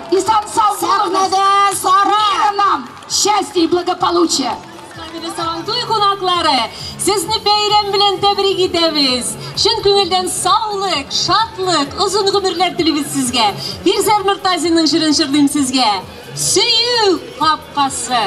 и мира нам, счастья и благополучия. Савантуй кунаклары, сізні бәйрем білен тәбрик етеміз. Шын көңілден саулық, шатлық, ұзын ғұмырлар тіліміз сізге. Фирзар Нұртазинның жырын жырдым сізге. Сүйу қапқасы.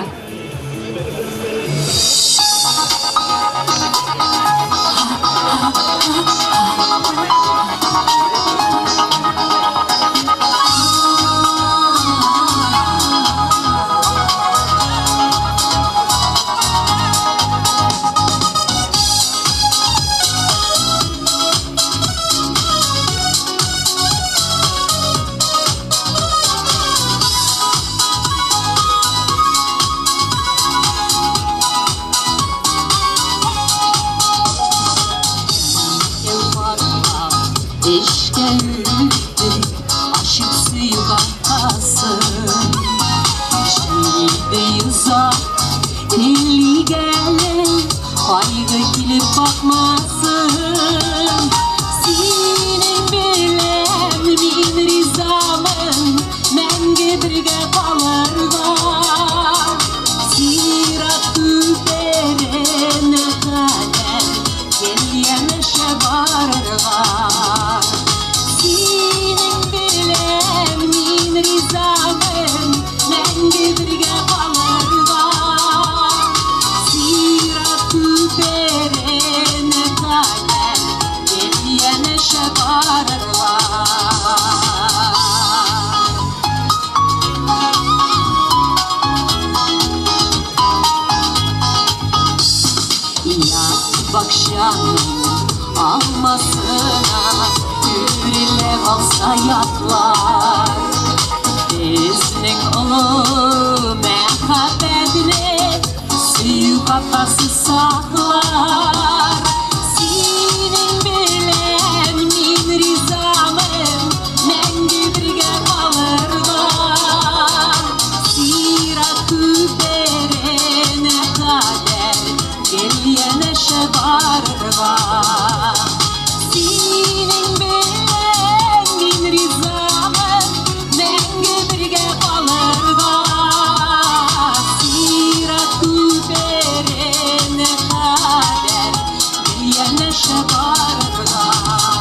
Hayatlar bizning ulu mehabbetini suyu kafası saklar. Senin bilen min rizamın menge birge kalırlar. Siratı berene kader geliyene şebarır var. Senin bilen min rizamın menge birge kalırlar. Siratı berene kader geliyene şebarır var.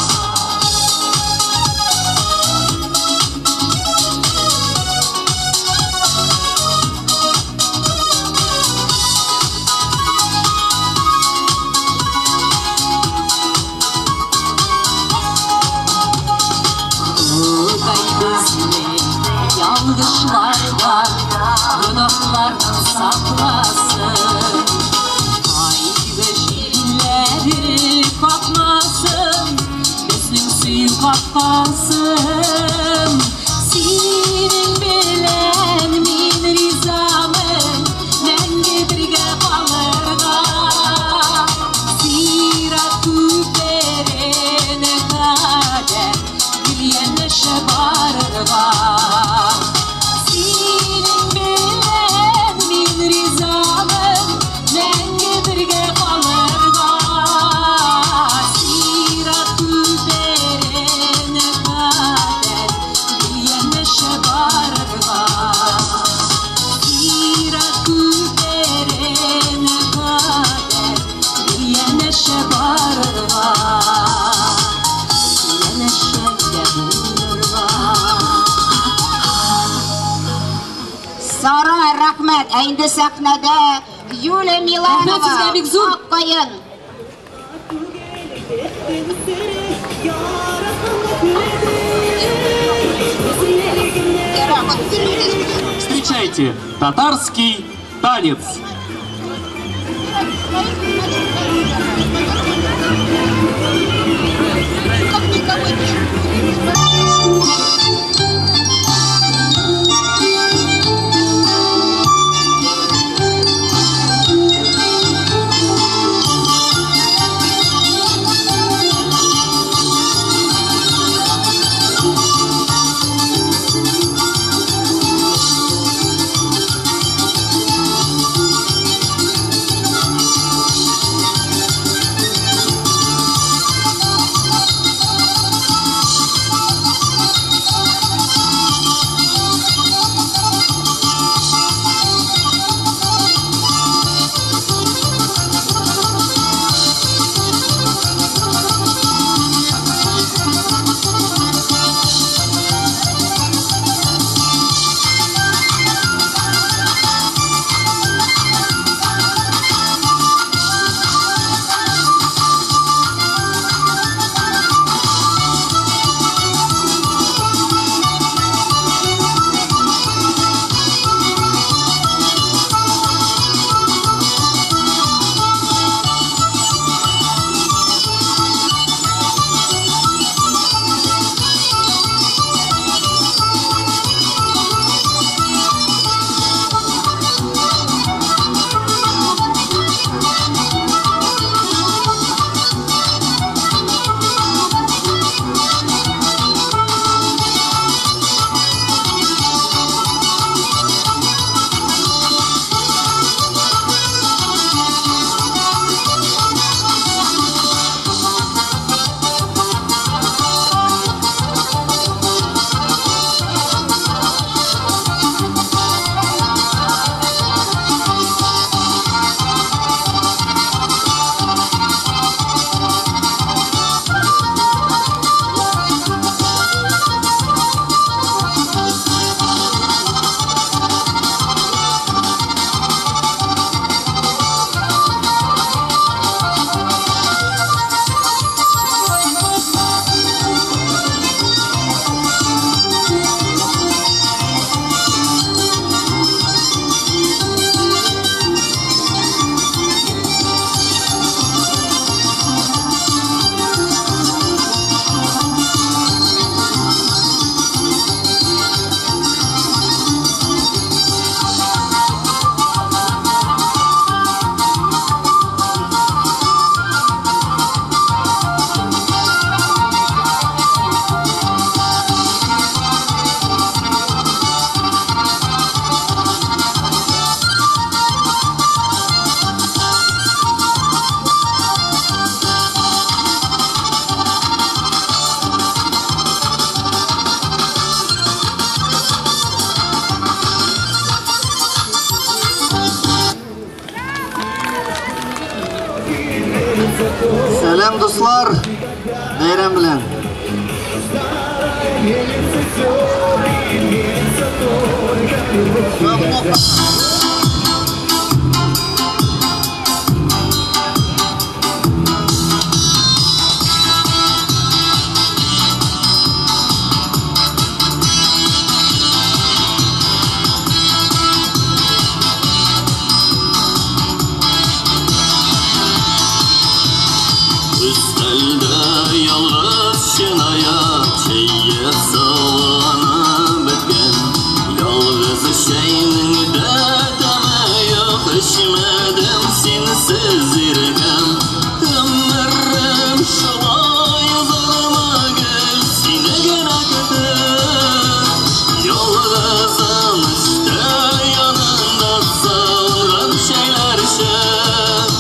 Yanlışlardan, günahlardan saklasın. Haydi ve şiirleri kalkmasın, gözün suyu kalkmasın. Senin bilen min rizamın menge birge kalırlar. Siratı berene kader güliyene şebarır var. Senin bilen min rizamın menge birge kalırlar. Siratı berene kader güliyene şebarır var. Siratı berene kader güliyene şebarır var. Güliyene şebarır var. Сара, рахмет. Әйінді сәхнәдә Юлия Миланова, Рахмет сезгә, Бикзур. Аккайын. Встречайте, татарский танец. Selam dostlar. Bayram bilen. Üstelde yalnız şınaya çeyye savanı betken yalnız şeyinin de demeye eşmedim sensiz irgem ömrüm şolay zarıma gel sine gerekti yalnızım işte yanında sağıran şeyler şey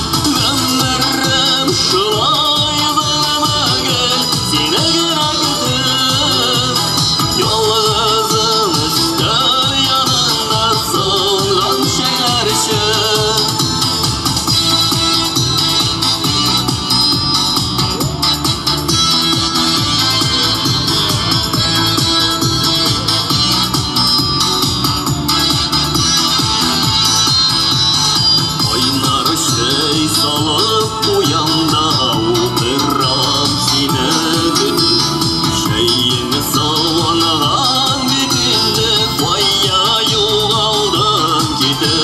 ömrüm şolay zarıma gel sine gerekti yalnızım işte yanında sağıran şeyler şey oynar şey salıp uyanda oturam sine dedi şeyimi savunan gidinde vaya yoğaldan gide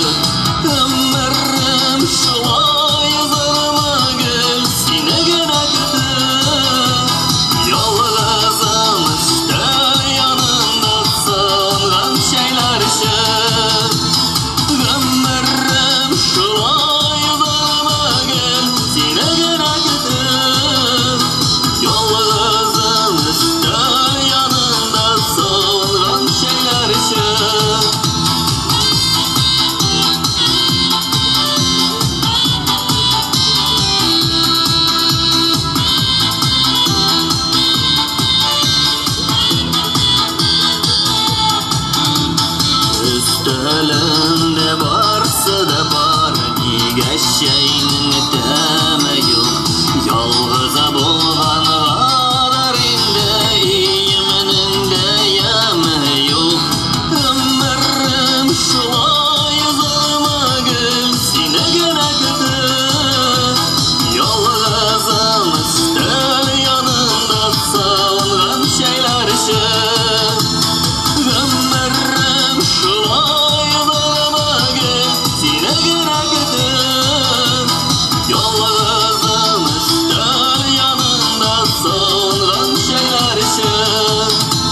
ömrüm şolay zarıma gel sine gerekti yalnızım işte yanında sağıran şeyler şey ömrüm şolay zarıma gel sine gerekti yalnızım işte yanında sağıran şeyler şey Üstelen ne varsa da var Nige şeyin deme yok Yalğıza bolğan ağlarında İyiminin de yeme yok Ömrüm şolay zarıma gel sine gerekti Yalğızım istel yanında sağınan şeyler şey ömrüm şolay zarıma gel sine gerekti yalnızım ister yanında sağınan şeyler şey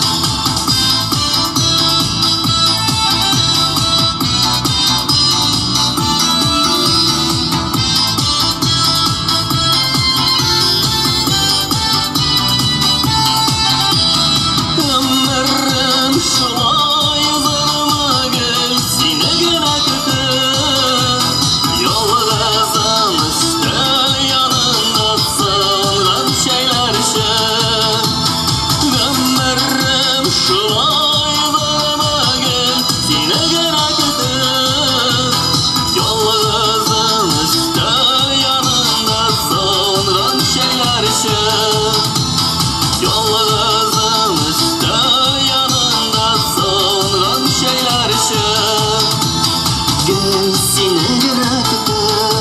ömrüm şolay zarıma gel sine gerekti yalnızım işte yanında sağınan şeyler şey ömrüm şolay zarıma gel sine gerekti yalnızım işte yanında sağınan şeyler şey yalnızım işte yanında sağınan şeyler şey gel sine gerekti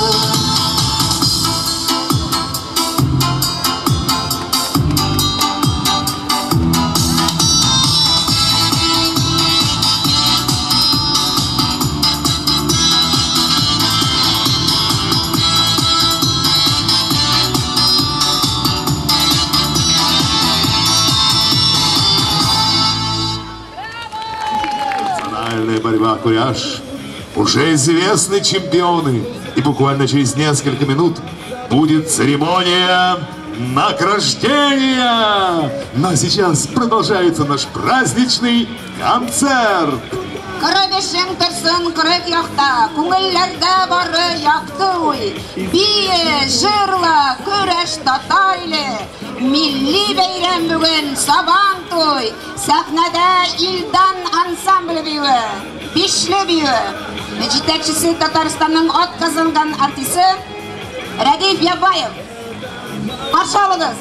Национальная борьба «Куряж». Уже известны чемпионы. И буквально через несколько минут будет церемония награждения. Но сейчас продолжается наш праздничный концерт. Кырыбешең торсын кырык якта, күңелләрдә бары якты уй. Бие, жырлы, көрәш татар иле, милли бәйрәм бүген сабан туй. Сәхнәдә Илдан ансамбле биюе, Бишле биюе. Җитәкчесе Татарстанның атказанган артисты Радиф Ябаев. Қаршы алыңыз.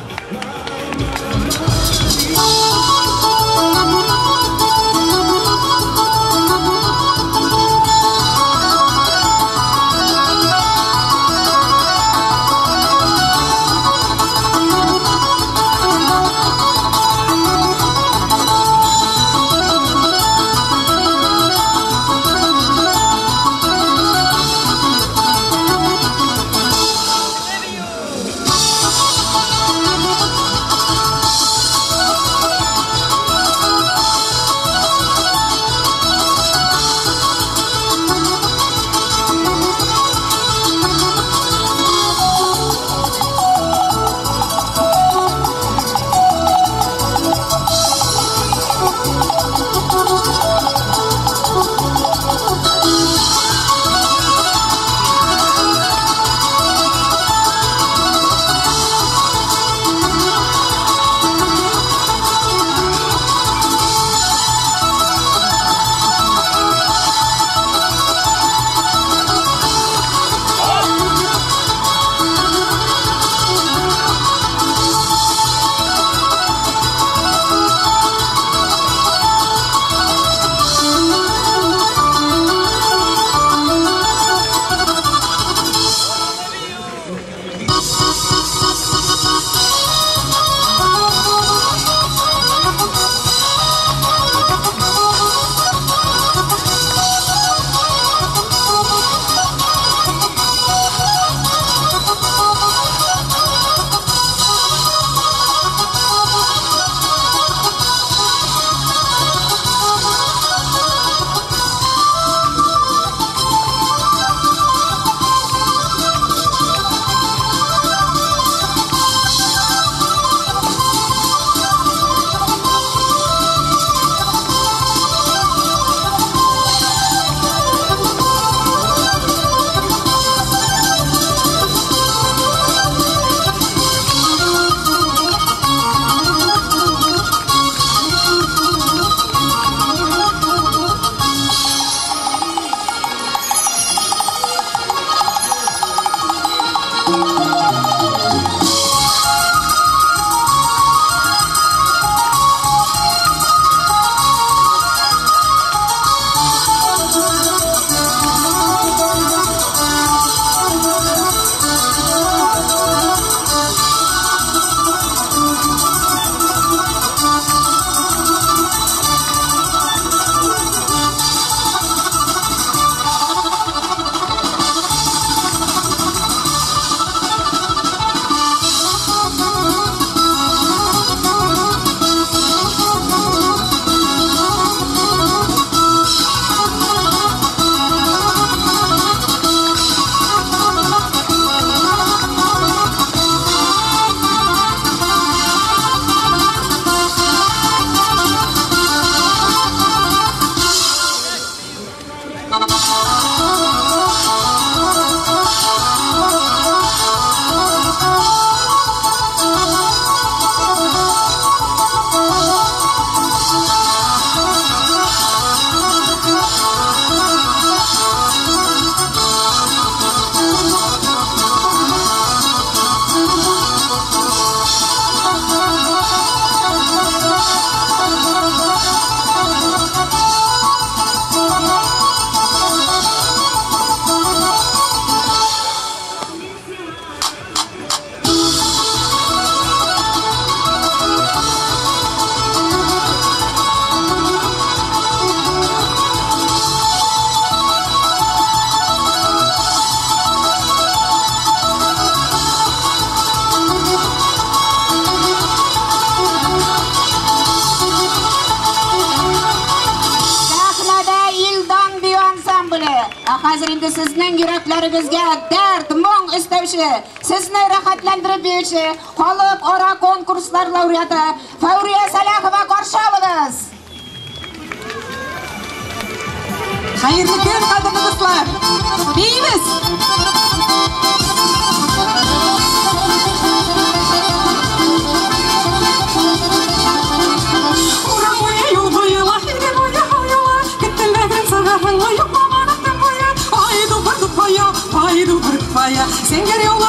Hazır indi sizning yuraklaringizga dard, mung istovchi, sizni rohatlantirib beruvchi xalqaro konkurslar laureati Favriya Salaxova qarshi olamiz. Xayrli kun qadrli do'stlar. Deymiz. Sen geliyorlar.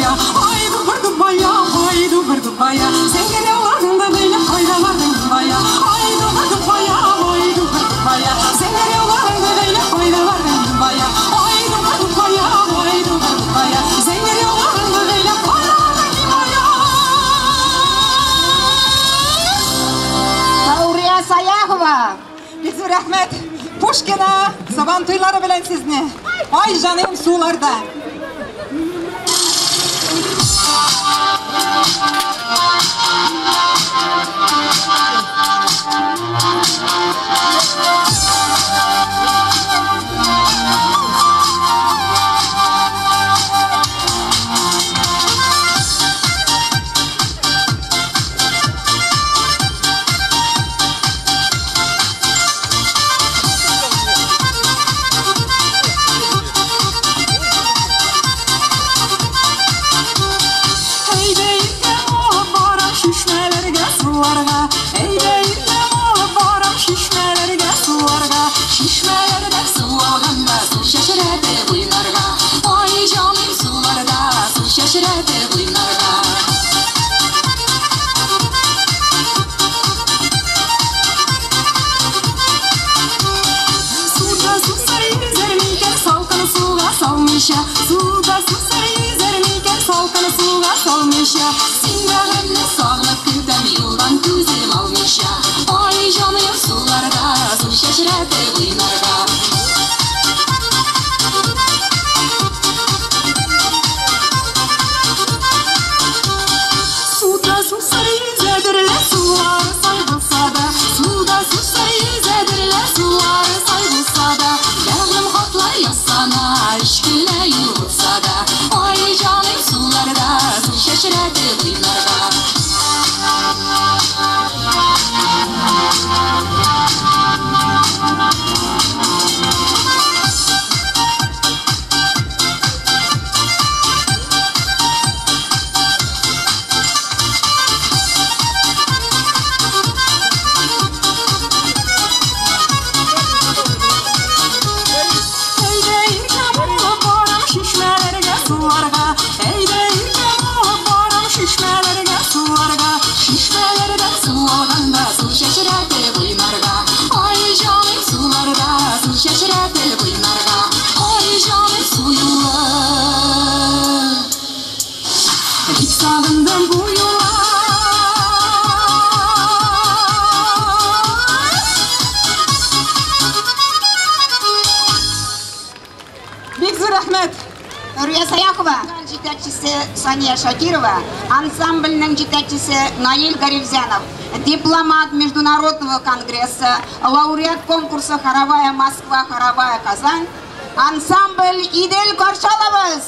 baya, haydi vurdu baya, haydi vurdu baya. Zengin yollarında böyle faydalardın baya, haydi vurdu baya, haydi vurdu baya. Zengin yollarında böyle faydalardın baya, haydi vurdu baya, haydi vurdu baya. Zengin yollarında böyle faydalardın baya. Fauriya Sayakova. Bizi rahmet. Puşkina, saban tuyları bilen sizni. Ay canım sularda. Suda su sarı yüzermeyken salkanı suğa salmışa. Sinirlerimle sağlık gündem yoldan gözlerim almışa. Ay canım sularda su şaşıradı buylarda. Suda su sarı yüzerdiler sular saygılsa da. Suda su sarı yüzerdiler sular saygılsa da. Yarım hatlar yazsana aşkına yutsa da. Ay canım sularda su şaşıradı buylarda. Sağından bu yola Bek rahmet. Fauriya Sayakova. Жетекчisi Saniya Shakirova. Ансамбльның жетекчisi Наиль Гаревзянов. Дипломат Международного конгресса. Лауреат конкурса «Хоровая Москва, хоровая Казань». Ансамбль Идель Коршаловыз.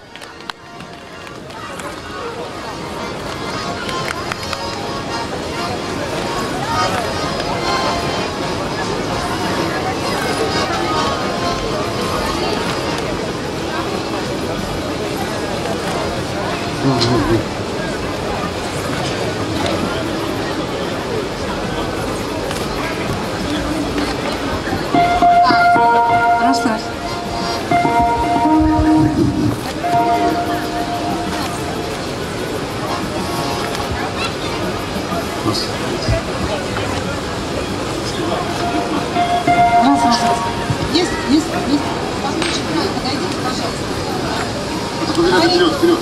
Хорошо. Есть. Подойдите, пожалуйста. Вперед.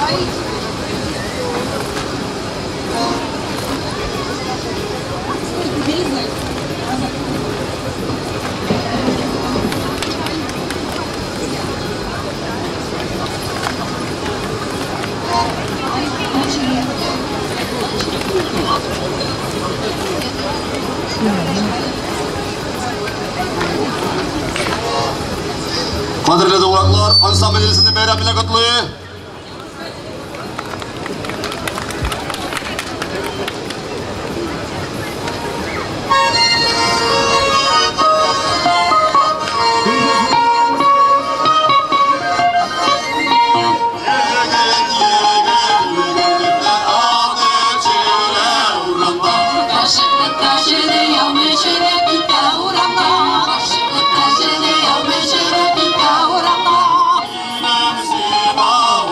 Qadrli do'stlar, ansambl elisining bayram bilan qutlaydi. Oh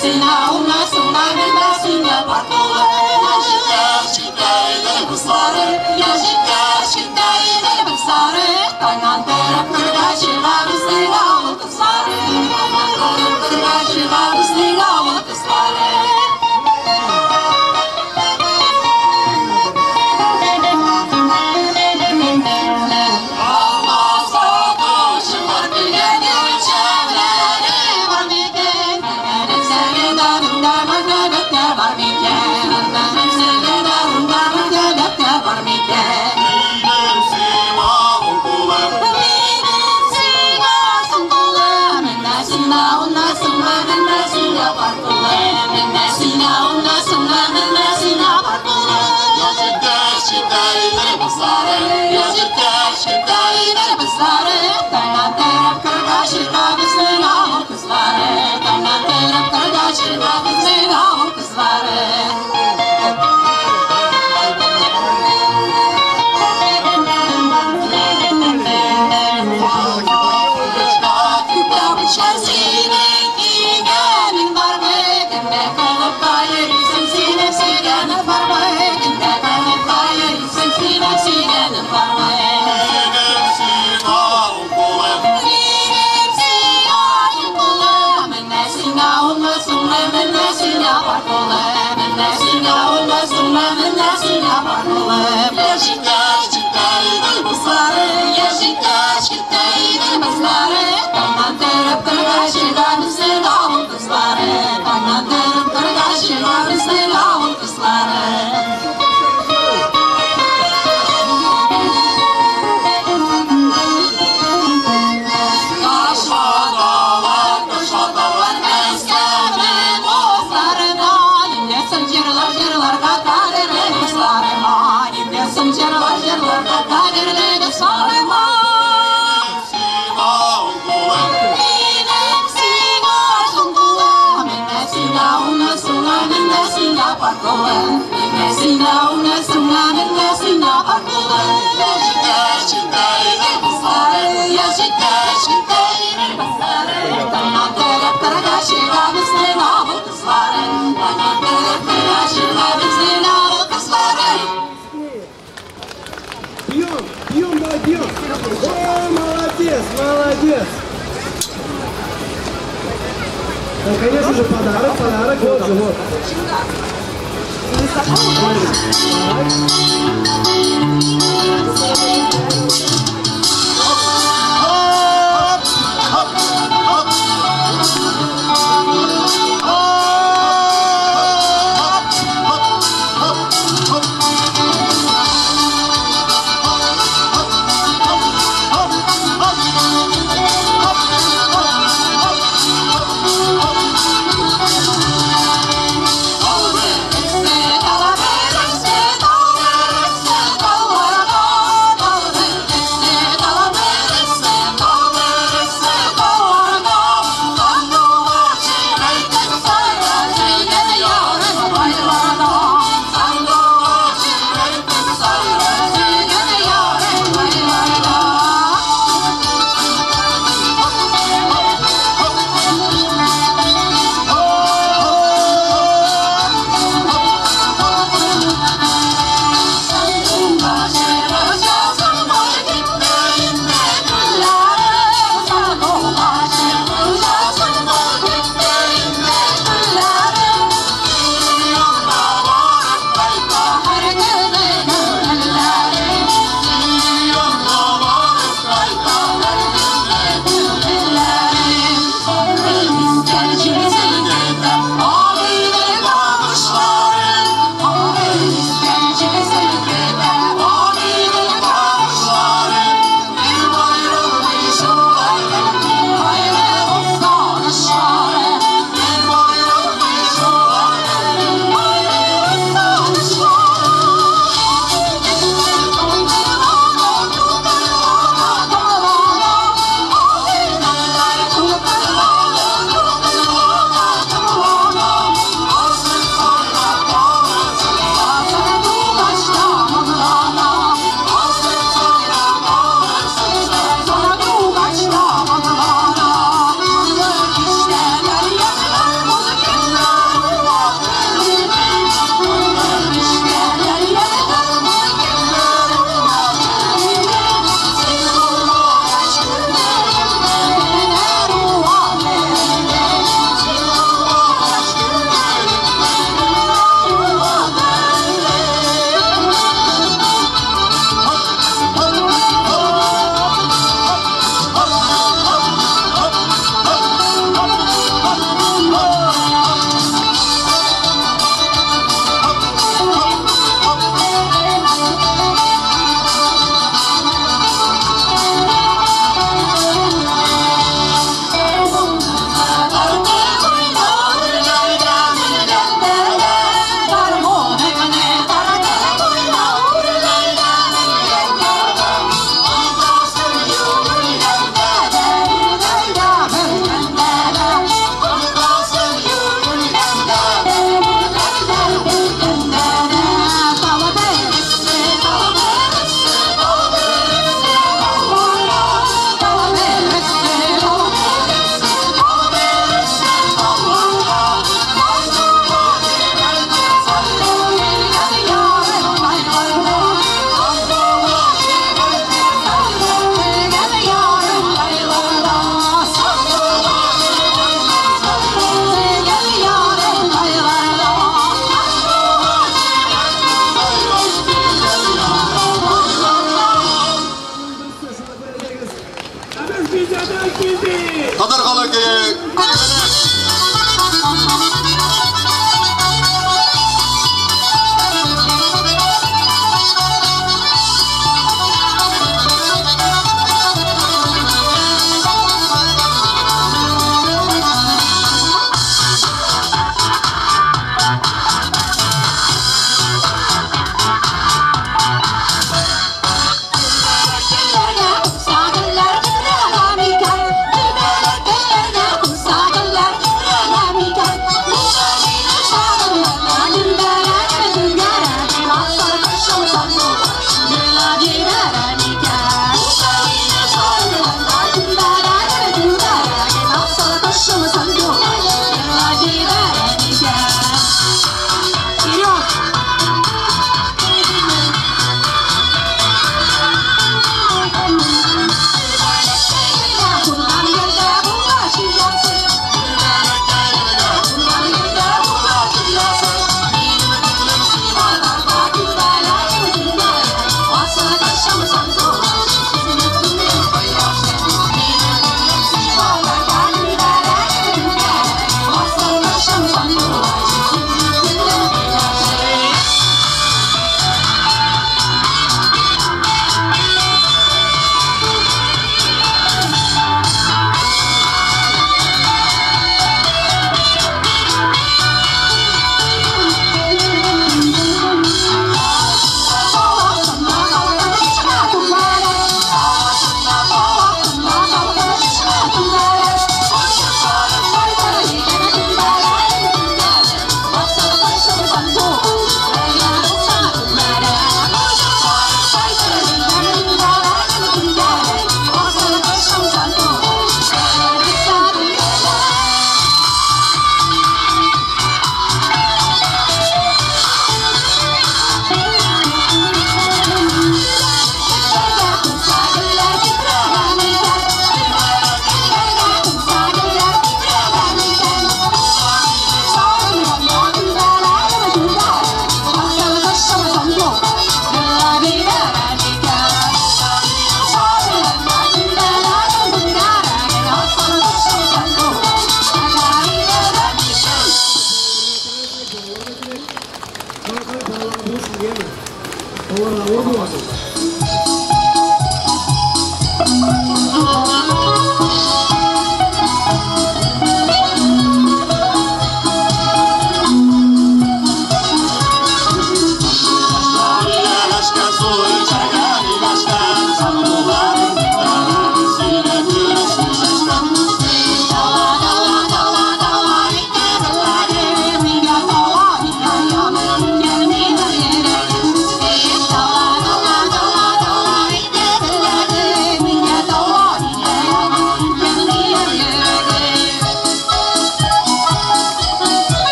Молодец! Ну, конечно же, подарок, вот же, вот.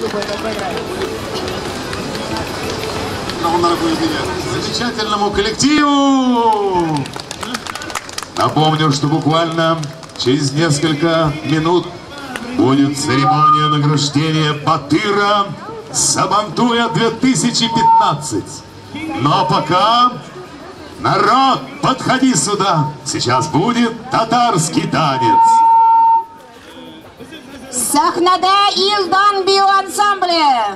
Замечательному коллективу! Напомню, что буквально через несколько минут будет церемония награждения Батыра Сабантуя 2015. Но пока, народ, подходи сюда. Сейчас будет татарский танец. Sahnada Ildan Biu ansambli.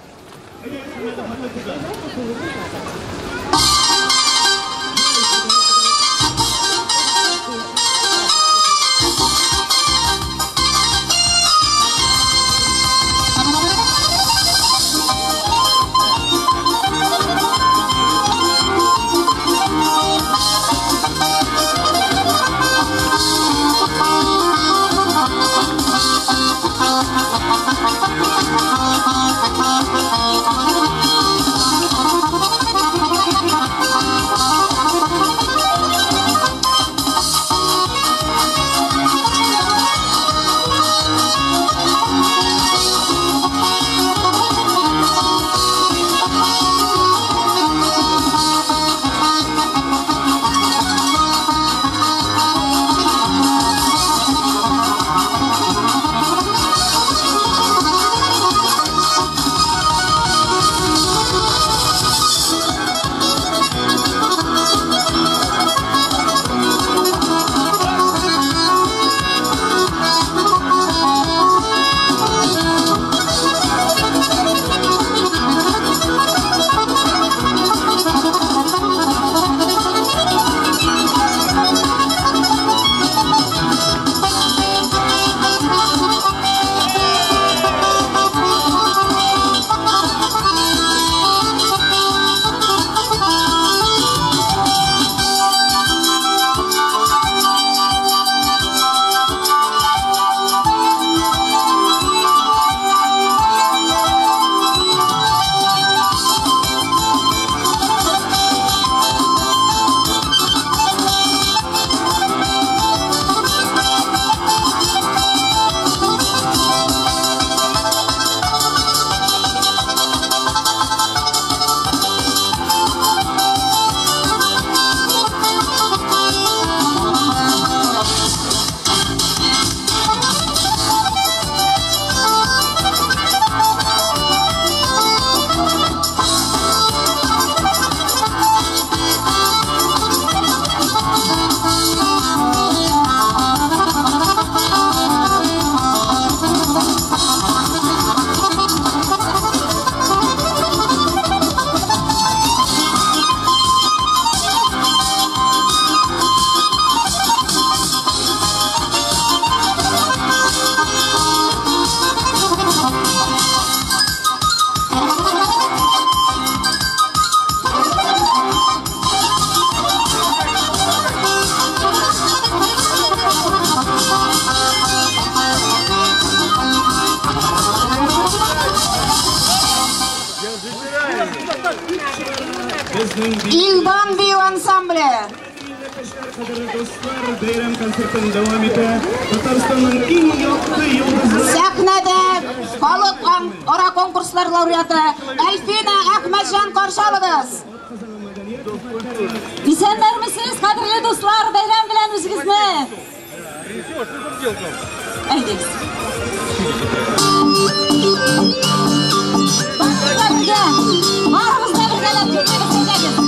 Ildan Biu ansambli. Sahnada xalq ora konkurslar laureati Alfina Ahmadjon qarshi olamiz. Esenlarmisiz, qadrli do'stlar, bayram bilan o'zingizni. Aytdingiz. Barchaga barimizni birgalab kuylaymiz.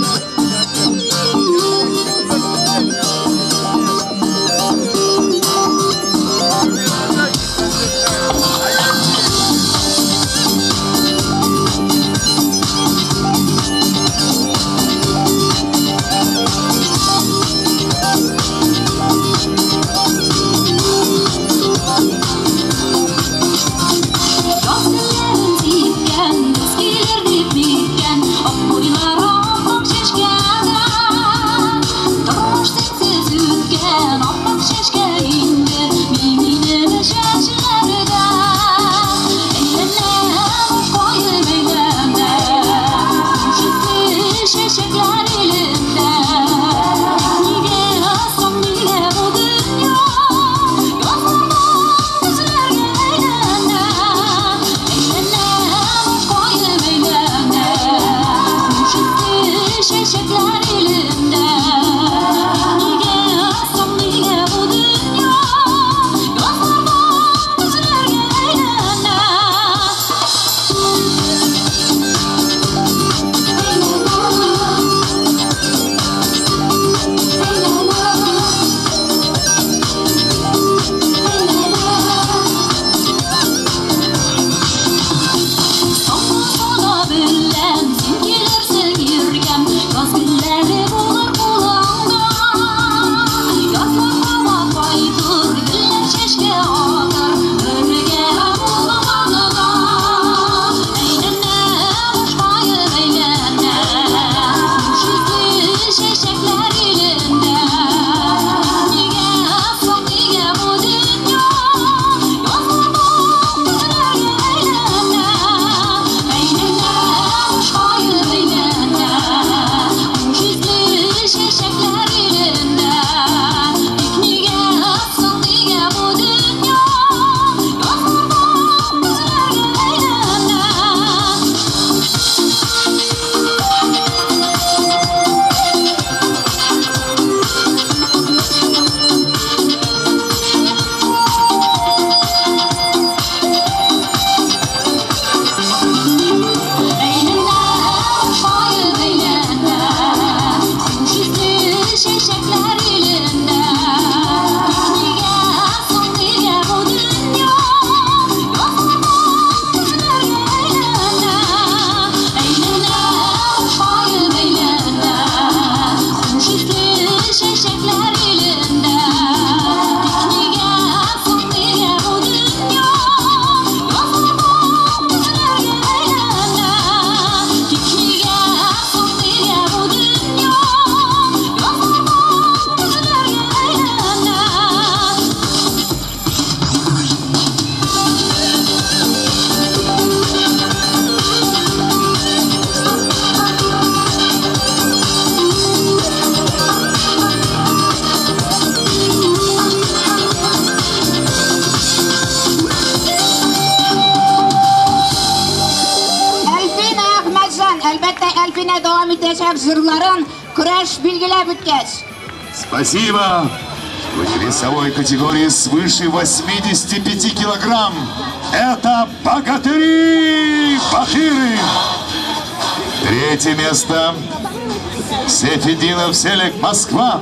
kine devam edecek jırların küreş bilgilep ötkeç. Спасибо. В весовой категории свыше 85 килограмм. Это богатыри Батыры. Третье место. Сейфеддинов Селик, Москва.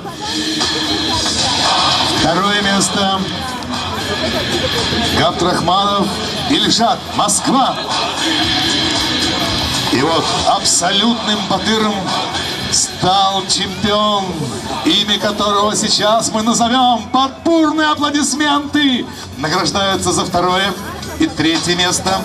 Второе место. Габдрахманов Ильшат, Москва. И вот абсолютным батыром стал чемпион, имя которого сейчас мы назовем. Под бурные аплодисменты награждаются за второе и третье место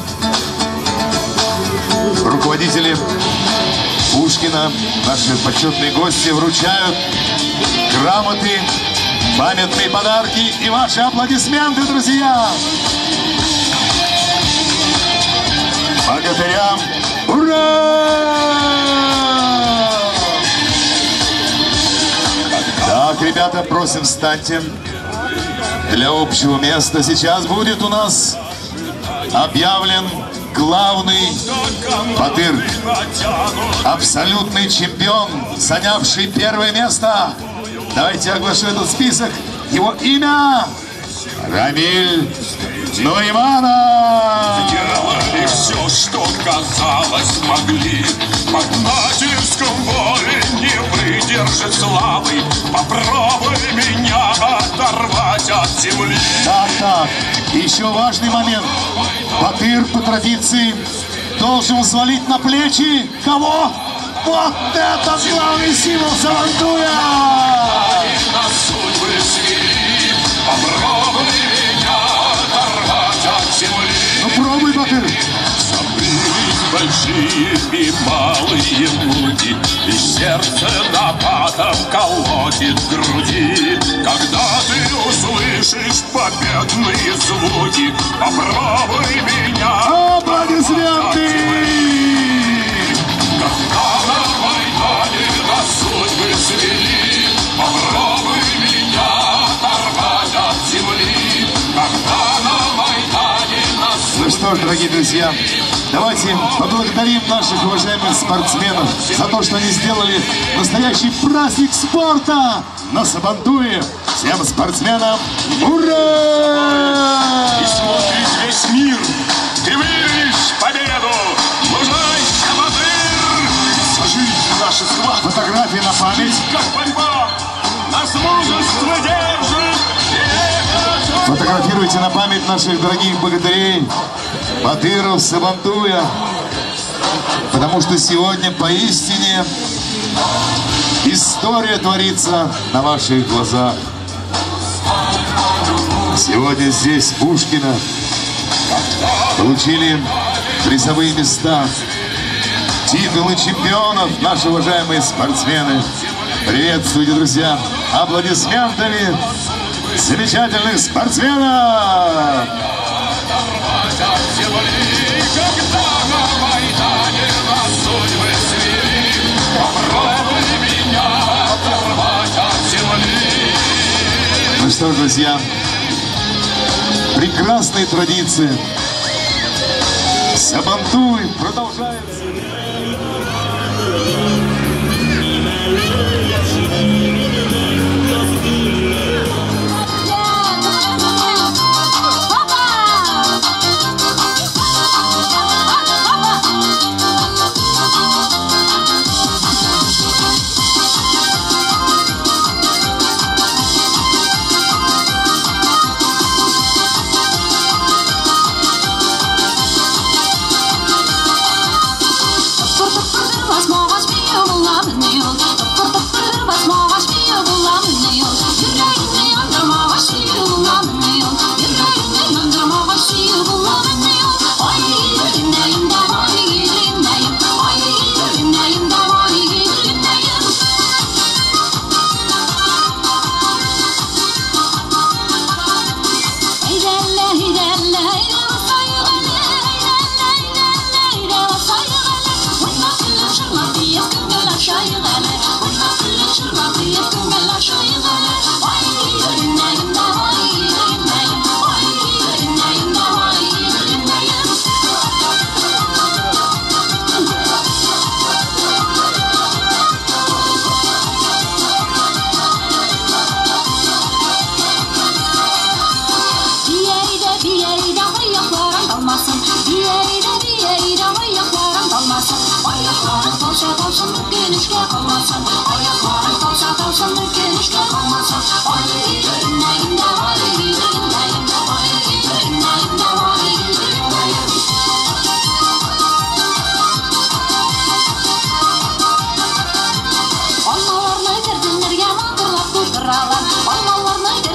руководители Пушкина, наши почетные гости, вручают грамоты, памятные подарки и ваши аплодисменты, друзья! Богатырям ура! Так, ребята, просим, встаньте. Для общего места сейчас будет у нас объявлен главный батыр, абсолютный чемпион, занявший первое место. Давайте оглашу этот список. Его имя Рамиль Нуриманов. Сделали все, что казалось могли. Под натиском воли не выдержит славы. Попробуй меня оторвать от земли. Так, еще важный момент. Батыр по традиции должен взвалить на плечи кого? Вот это главный символ Сабантуя! На судьбы свели. Попробуй меня оторвать от земли. Ну пробуй, Батыр. Забылись большие и малые муки, и сердце нападом колотит в груди. Когда ты услышишь победные звуки, попробуй меня. Аплодисменты! Когда на Майдане на судьбы свели, попробуй меня оторвать от земли. Когда на Майдане на судьбы... Ну что ж, дорогие друзья, давайте поблагодарим наших уважаемых спортсменов за то, что они сделали настоящий праздник спорта на Сабантуе. Всем спортсменам ура! И смотрит весь мир, ты выиграешь победу, мужайся, Батыр! За жизнь наша схватка, фотографии на память. как борьба, нас мужество держит. Фотографируйте на память наших дорогих богатырей, батыров Сабантуя, потому что сегодня поистине история творится на ваших глазах. Сегодня здесь Пушкина получили призовые места, титулы чемпионов наши уважаемые спортсмены. Приветствуйте, друзья, аплодисментами замечательных спортсменов! Ну что ж, друзья, прекрасные традиции. Сабантуй продолжается.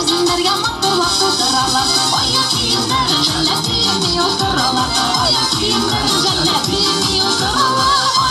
Сезімдерге мақтырлап қылдыралар Аяқ киімдерін жәлләп киімей отыралар Аяқ киімдерін жәлләп киімей отыралар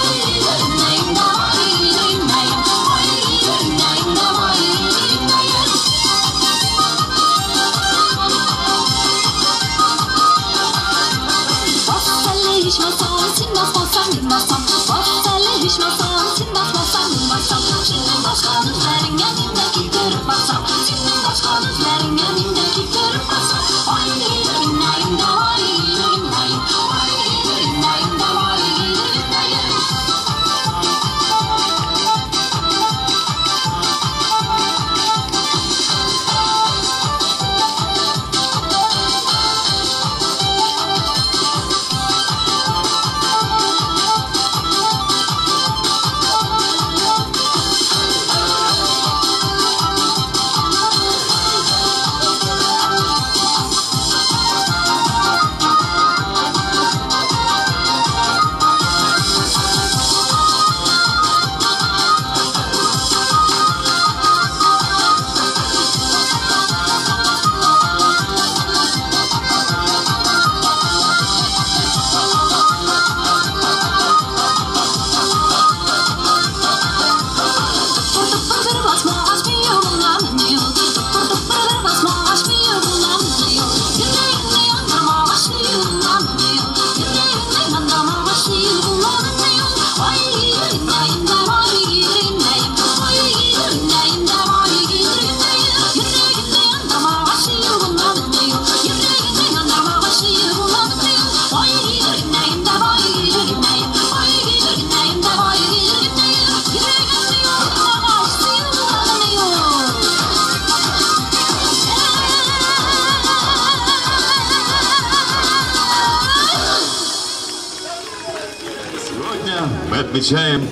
Мы отмечаем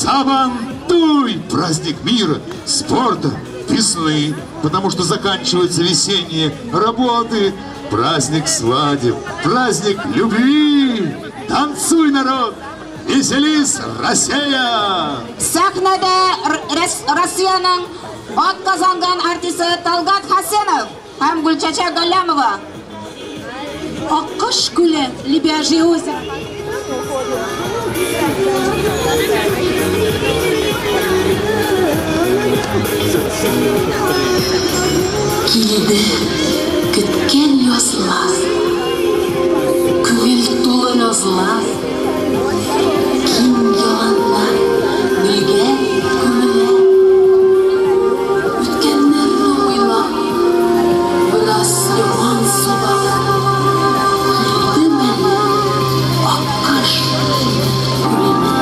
Сабантуй, праздник мира, спорта, весны, потому что заканчиваются весенние работы, праздник свадеб, праздник любви. Танцуй, народ, веселись, Россия! Сахнада Россияның отказанған артисі Талгат Хасенов һәм Гүлчәчәк Галлямова. Аккош күле, Лебяжье озеро. Килді күткен язлар, күңіл тулы назлар, киң яланлар, мүлгән күңелләр. Үткәннәрне уйлап, біраз яман сулар, килді мәне аккош күле.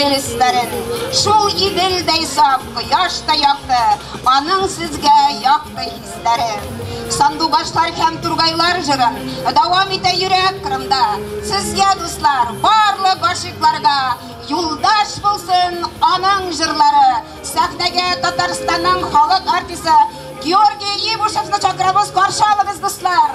елестерін. Шул иделдей сап, қияшта яқты, аның сізге яқты хистерін. Сандуғаштар һәм тургайлар жырын, давам ите йөрәк Кырымда. Сезгә, дуслар, барлык гашикларга юлдаш булсын аның жырлары. Сәхнәгә Татарстанның халык артисты Георгий Ибушевны чакырабыз, каршы алыгыз, дуслар.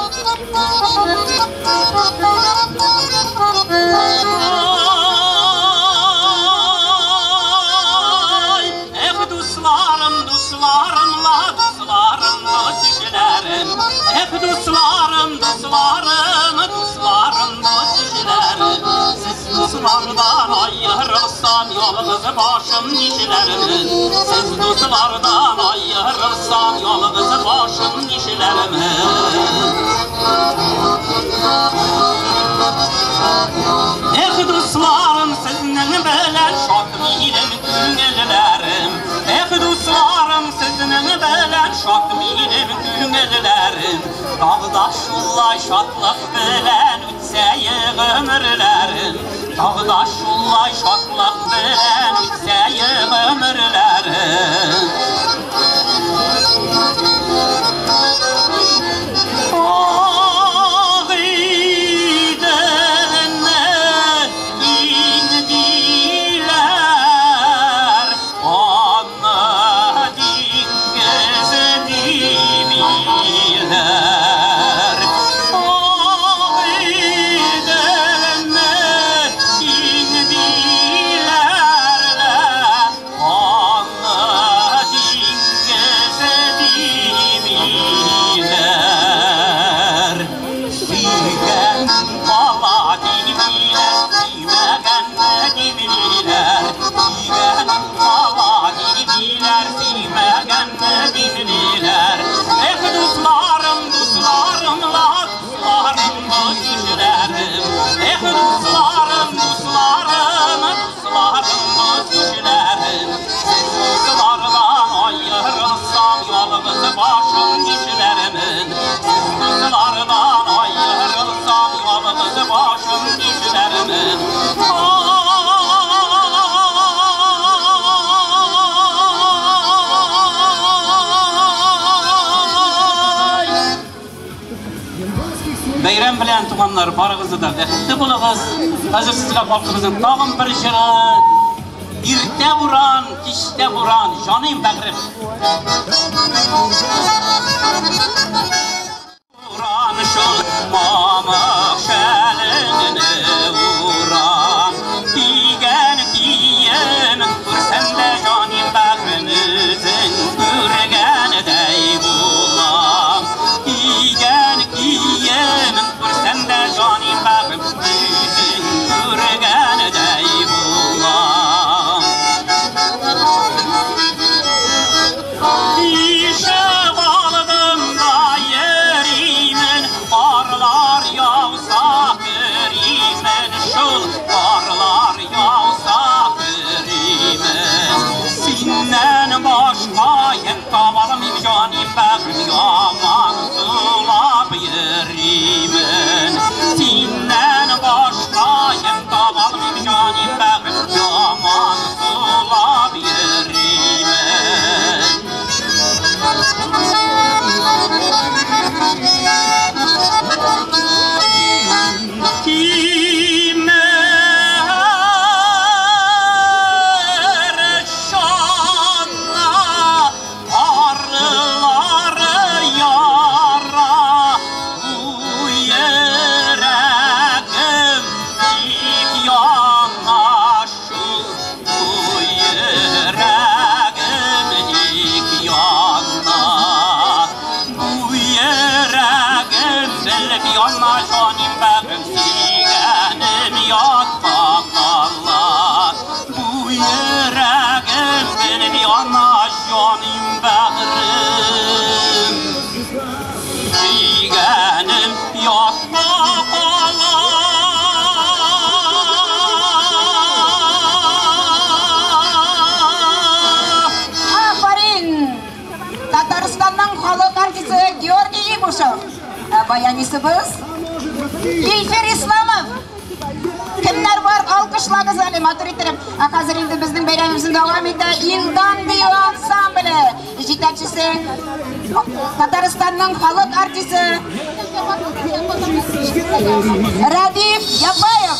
Дусларым, дусларымла, дусларымла кешеләрем. Дусларым, дусларым, дусларымла кешеләрем. Сез дуслардан айырылсам, ялгыз башым нишеләрем. Сез дуслардан айырылсам, ялгыз башым нишеләрем. Дусларым, сезнең белән шат минем күңелләрем. Дусларым, сезнең белән шат минем күңелләрем. Тагда шулай шатлык белән үтсә гомерләрем. Тагда шулай шатлык белән үтсә гомерләрем. Бәйрәм белән туганнар, барыгызны да бәхетле булыгыз. Хәзер сезгә халкыбызның тагын бер җыры. Иртә буран, кичтә буран, җаным бәгърем. Буран шул мамык шәлеңне уран. Кигән кием, күрсәм дә җаным бәгърем үзен күргәндәй булам. Кигән кием, күрсәм дә җаным бәгърем үзен күргәндәй булам. İşe bağladım da yerimin, karlar yağsa kerimin, şul karlar yağsa kerimin. Sinden başka yer tabalım canim bägrim, yaman sulap yerimin. Sinden başka yer tabalım canim bägrim, yaman sulap yerimin. Татарстанның халык артисты Георгий Ибушев. Баянисыбыз Ильфер Исламов. Kimler var? Alkışlarınız alayım, otoriterim. Hazır indi bizden beyramımızın devam ede. Yıldan diyor ansamblı. Jetekçisi Tataristan'ın halk artisti Radif Yabayev.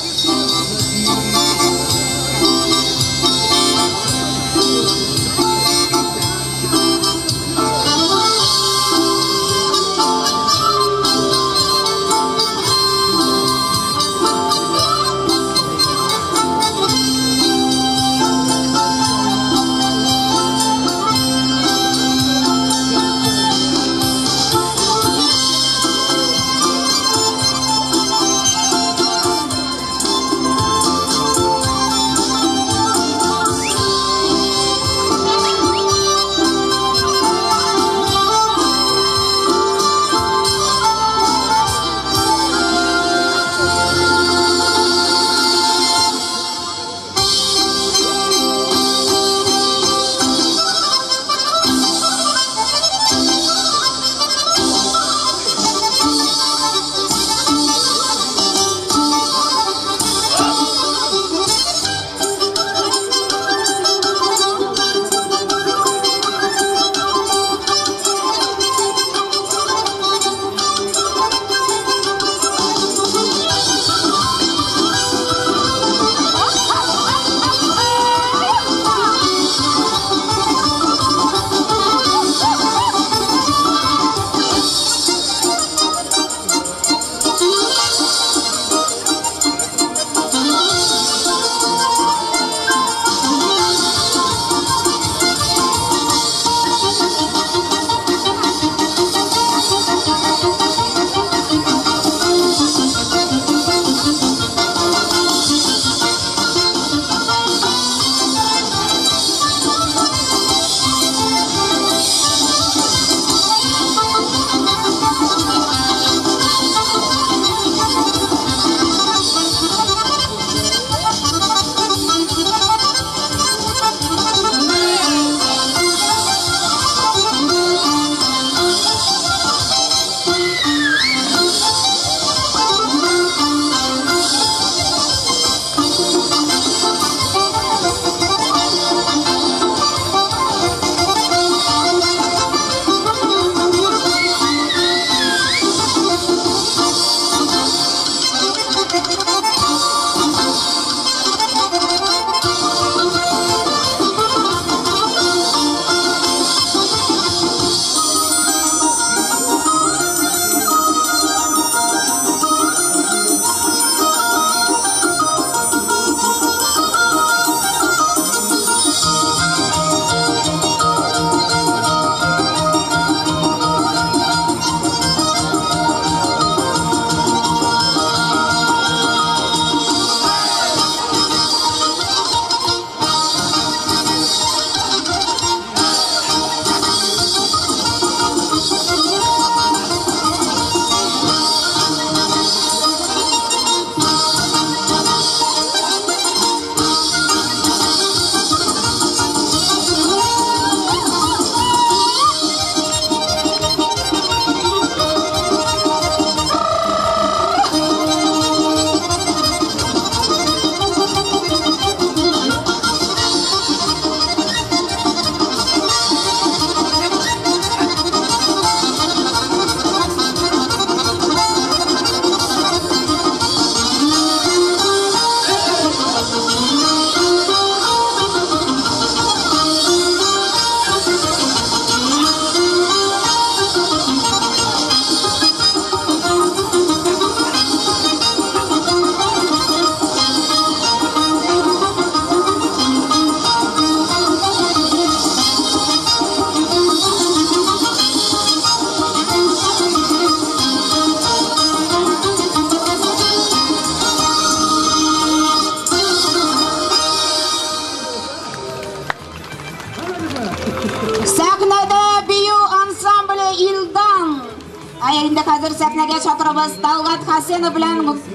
Sahnada biyu ansambli Ildan. Endi hozir sahnaga chaqiramiz Talg'at Hasanov bilan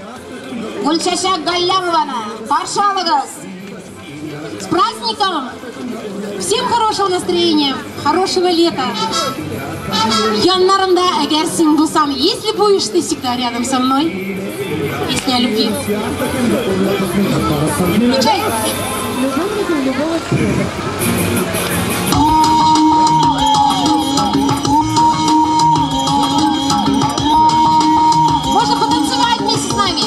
Gulchashak Gallamovani. Qarshi olamiz. С праздником! Всем хорошего настроения, хорошего лета. Яннарымда әгәр Син Бусан, если будешь ты всегда рядом со мной? Песня о любви. Включай. Можно потанцевать вместе с нами.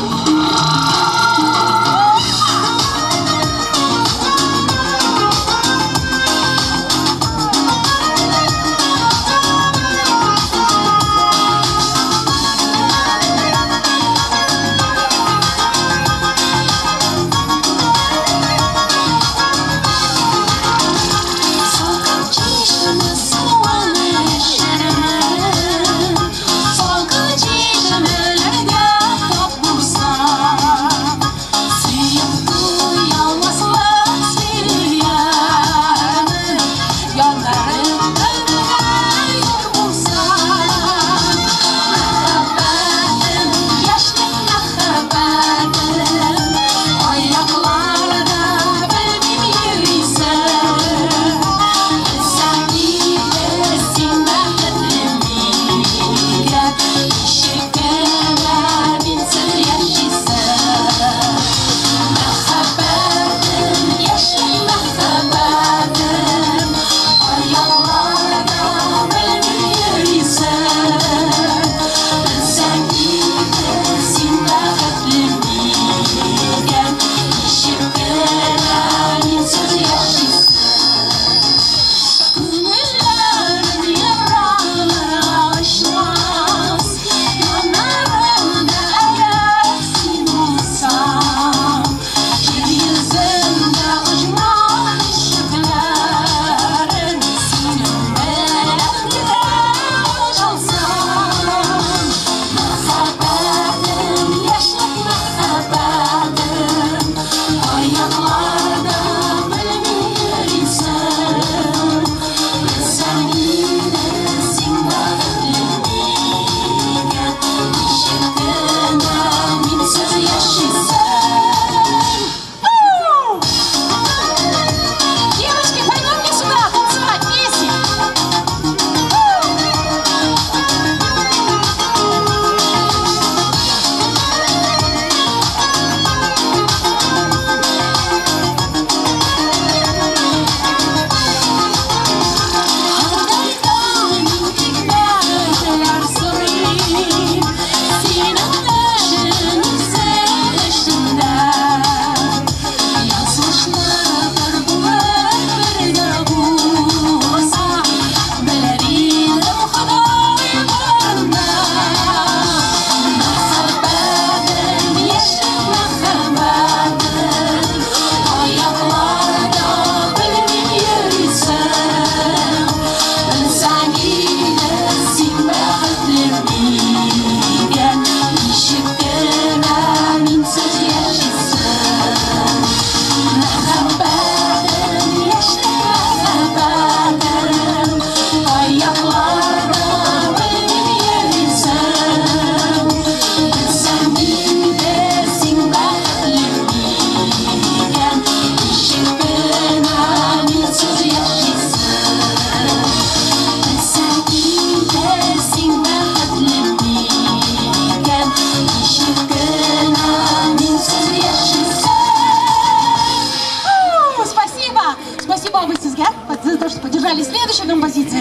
Следующая композиция.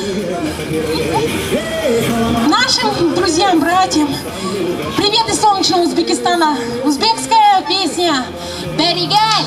Нашим друзьям, братьям, привет из солнечного Узбекистана. Узбекская песня «Берегай».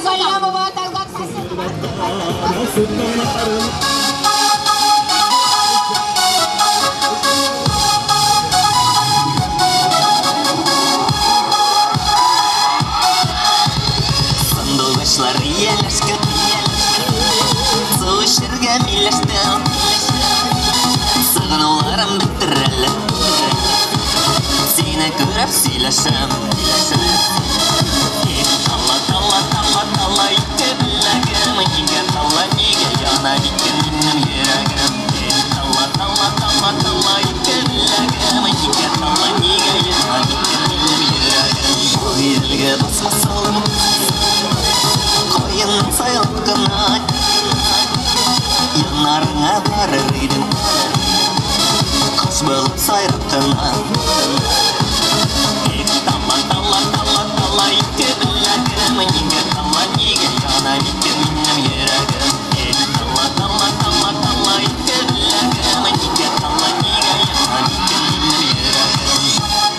Галямова, Талгат Хасенова. Сандуғашлар елешкен, су ішерге милешті, сағынуларым біттірәлі, сені көріп сөйлесем. Талла икі біләгім, неге талла, неге яна біткен менің ерегім. Талла икі біләгім, неге талла, неге яна біткен менің ерегім. Бұл елге басма салым, қойын сайылғына, янарыңа барыр едім, қаш болып сайраққына. Талла икі біләгім, неге талла, неге яна біткен менің ерегім. Талла икі біләгім, неге талла, неге яна біткен менің ерегім.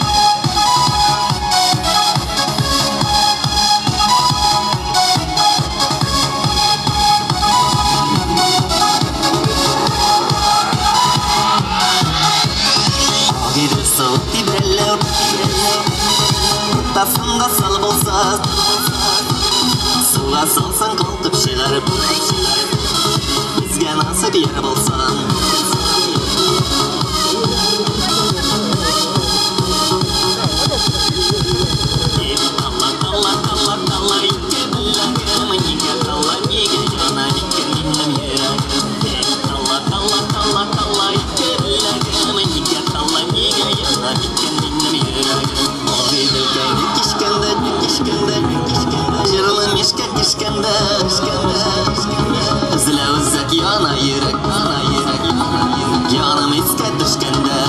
Соғытты бірәлі Тасында сал болса Суға салсан қалқып шығарып Бізге насып ер болсан Талла икі біләгім, неге талла, неге яна біткен менің ерегім. Талла икі біләгім, неге талла, неге яна біткен менің ерегім. Оғи білгәйді кешкенді, жырлы мешке кешкенді, үзілі үзік яна ерек, яным еске түшкенді.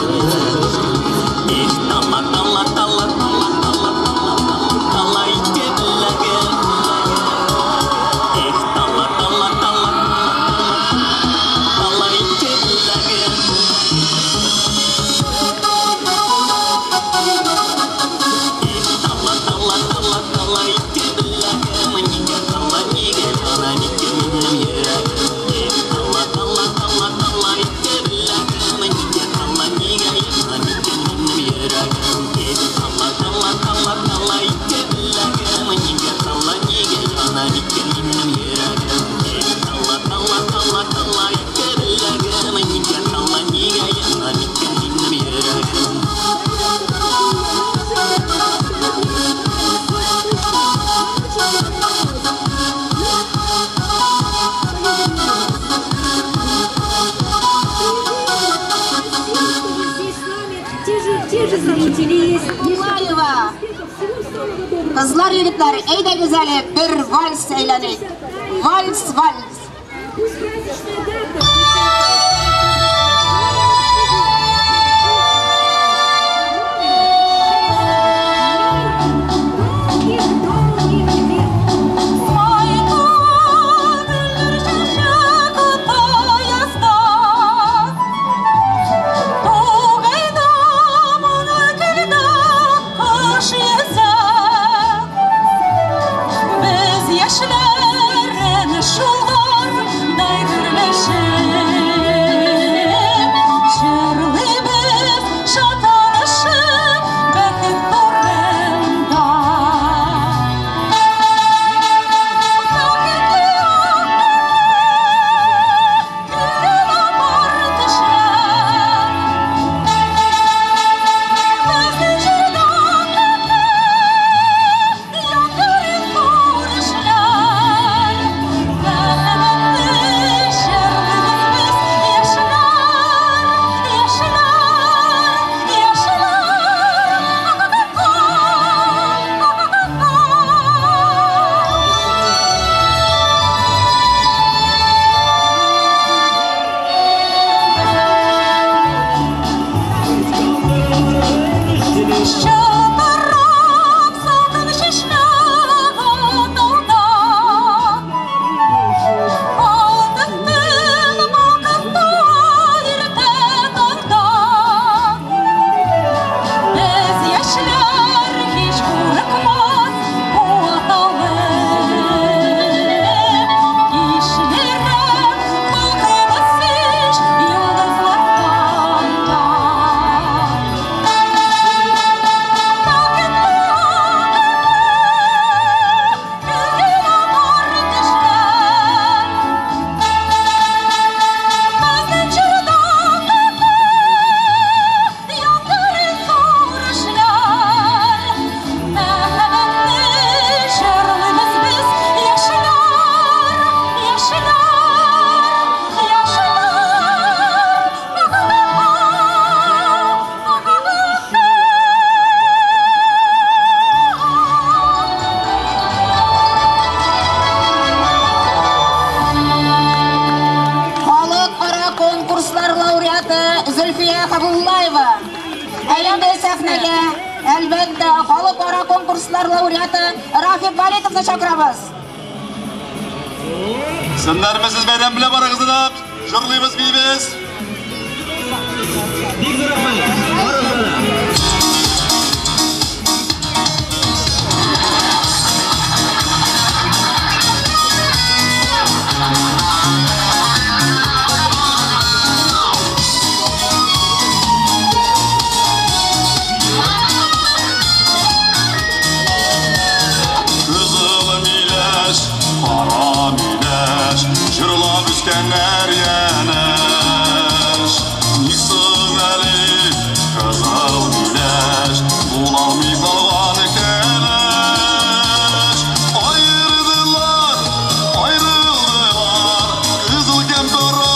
Талла икі біләгім, талла икі біләгім. Талла икі біләгім, неге талла, неге яна біткен менің ерегім. Талла икі біләгім, неге талла, неге яна біткен менің ерегім. Талла икі біләгім, неге талла, неге яна біткен менің ерегім. Талла икі біләгім, неге талла, неге яна біткен менің ерегім. Те же зрители есть. Булаева. Kızlar yigitler, eyde güzeli bir vals eğlenik. Vals. Yaşların şulda Зульфия Хабуллаева. Әйленді сәхнеге, әлбәтті, халықара конкурслар лауреаты Рафик Балитовны шақырамыз. Сіздеріміз бәйрем біле барыңызды, жырлаймыз бейбіз. Жырлап үскәннәр янәш Нисың әлі қызыл миләш Булалмый қалған кәләш Айырдылар, айрылдылар Қызыл кәм қара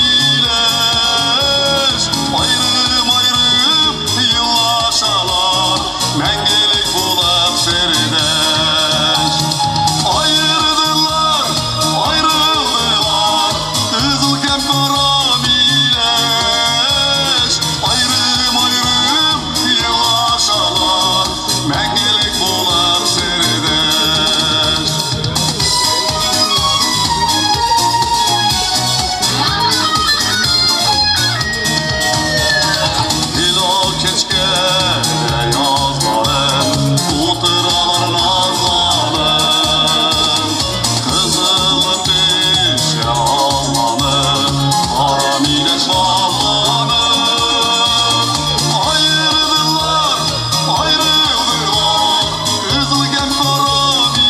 миләш Айрым-айрым елашалар Мәңгелік болып сердәш Айырдылар, айрылдылар Қызыл кәм қара миләш Айрым-айрым елашалар Мәңгелік болып сердәш Ilo keçke yazlarım Oturalar nazlarım Kızılı peşe ağlanır Kara mileş bağlanır Ayrıldılar, ayrıldılar Kızıl gem kara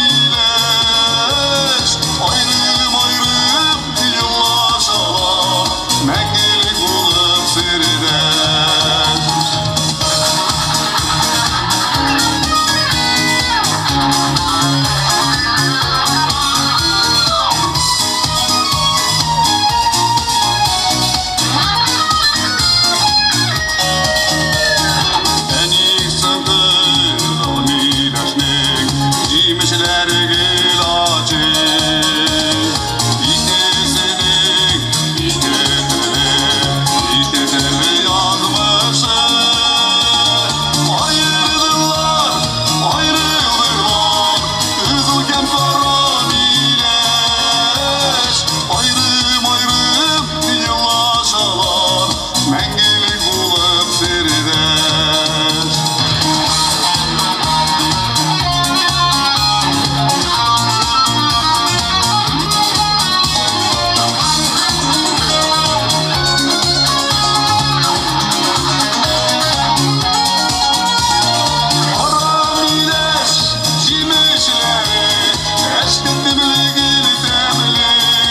mileş Ayrım ayrım yıllaşalar Мәңгелік болып сердәш Әнексің қызыл миләшнің Жемішлері гелачы Итесінің итетілі язмышы Айырдылар, айрылдылар Қызыл кәм қара миләш Айрым-айрым елашалар Мәңгелік болып сердәш Қара миләш жемішлері Әшкетті білгіл тәмілі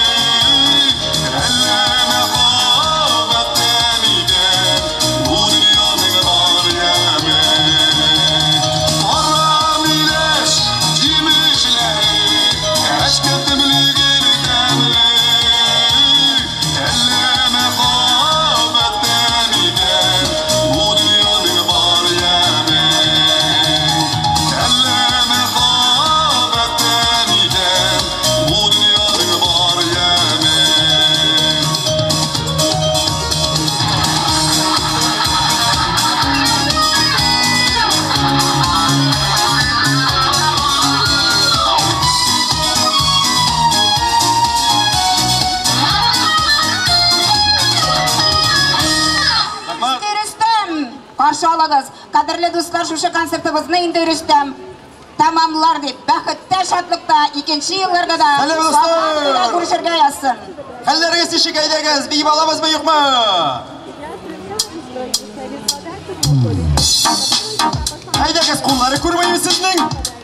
Әлләмә қабат тәмиген Бұл дүнияның бар әмі Қара миләш жемішлері Әшкетті білгіл тәмілі Әлләмә қабат тәмиген Бұл дүнияның бар әмі Әлләмә қабат тәмиген Бұл дүнияның бар әмі Инде Рүстәм, қаршы алыңыз. Қадірлі достар, шушы концертімізді Инде Рүстәм тамамлар деп, бәхітті шатлықта, екінші еллерді да Сәлем достар! сағатында көрішерге yazsın. Әлләріңіз тешік әйдәгіз, бейіп аламыз ба, юқ ма? Әйдәгіз, қоллары көрмейміз сіздің?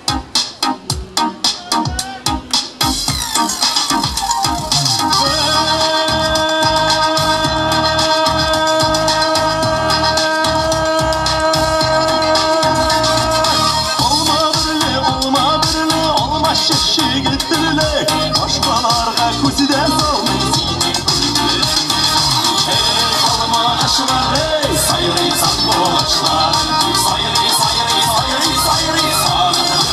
Olma şişi gittirile Başkalarga köside salmayı Alma aşılar sayırı saklı başlar Sayırı sayırı sayırı sayırı sayırı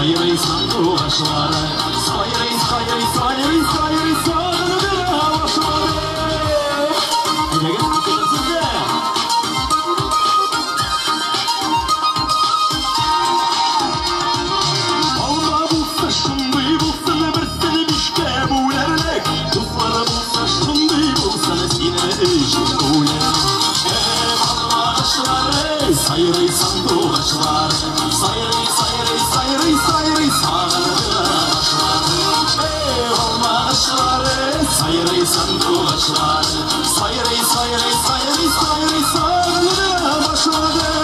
Sayırı sandıqaşları Sayırı sayırı sayırı sayırı sandığı başları Gidegin sizde Allah bulsa şunday bulsa bir seni bişke bulerlek Dostlara bulsa şunday bulsa sine eşit buler Balmaşları sayırı sandıqaşları Sayırı sayırı sayırı sayırı sandıqaşları Balmaşları sayırı sandıqaşları Sayırı sayırı sayırı sayırı sandıqaşları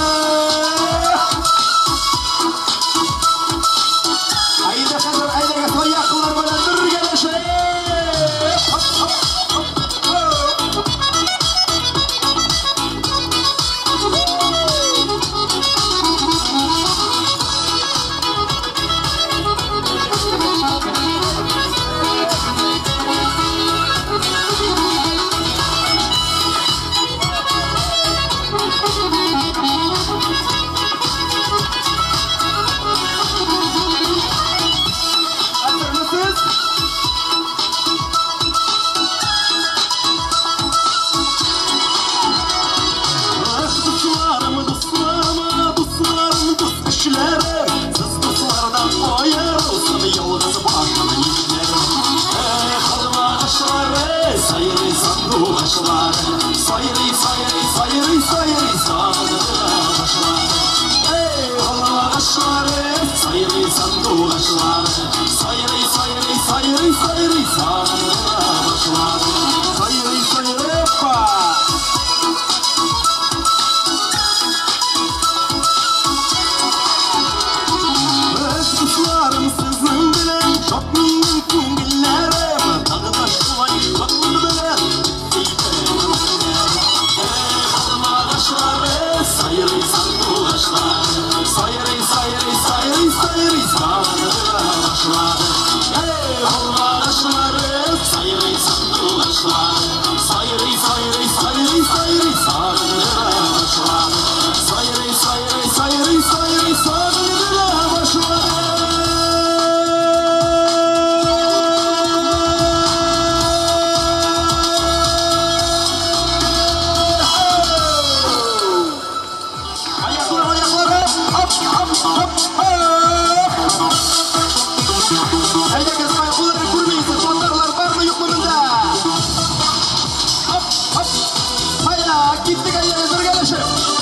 Ayda kadar ayda kadar yakınlar böyle dur geleşe Sayırı sandıqaşları Sayırı sayırı sayırı sayırı sandıqaşları Balmaşları sayırı sandıqaşları Sayırı sayırı sayırı sayırı sandıqaşları Sayırı sayırı hoppa Öz kuşlarım sizin bilen çok mümkün günlerim Dağdaş kuvay şoklu bilen Balmaşları sayırı sandıqaşları Sayırı sayırı sayırı sayırı sandıqaşları Balmaşları sayırı sandıqaşları Sayırı sayırı sayırı sayırı sandıqaşları Sayırı sayırı sayırı sayırı sandıqaşları Herkes ayakları kurmayın, sonlarlar var mı yok mu bunda? Hop hop. Hayla gittik ayağına dur gelişim.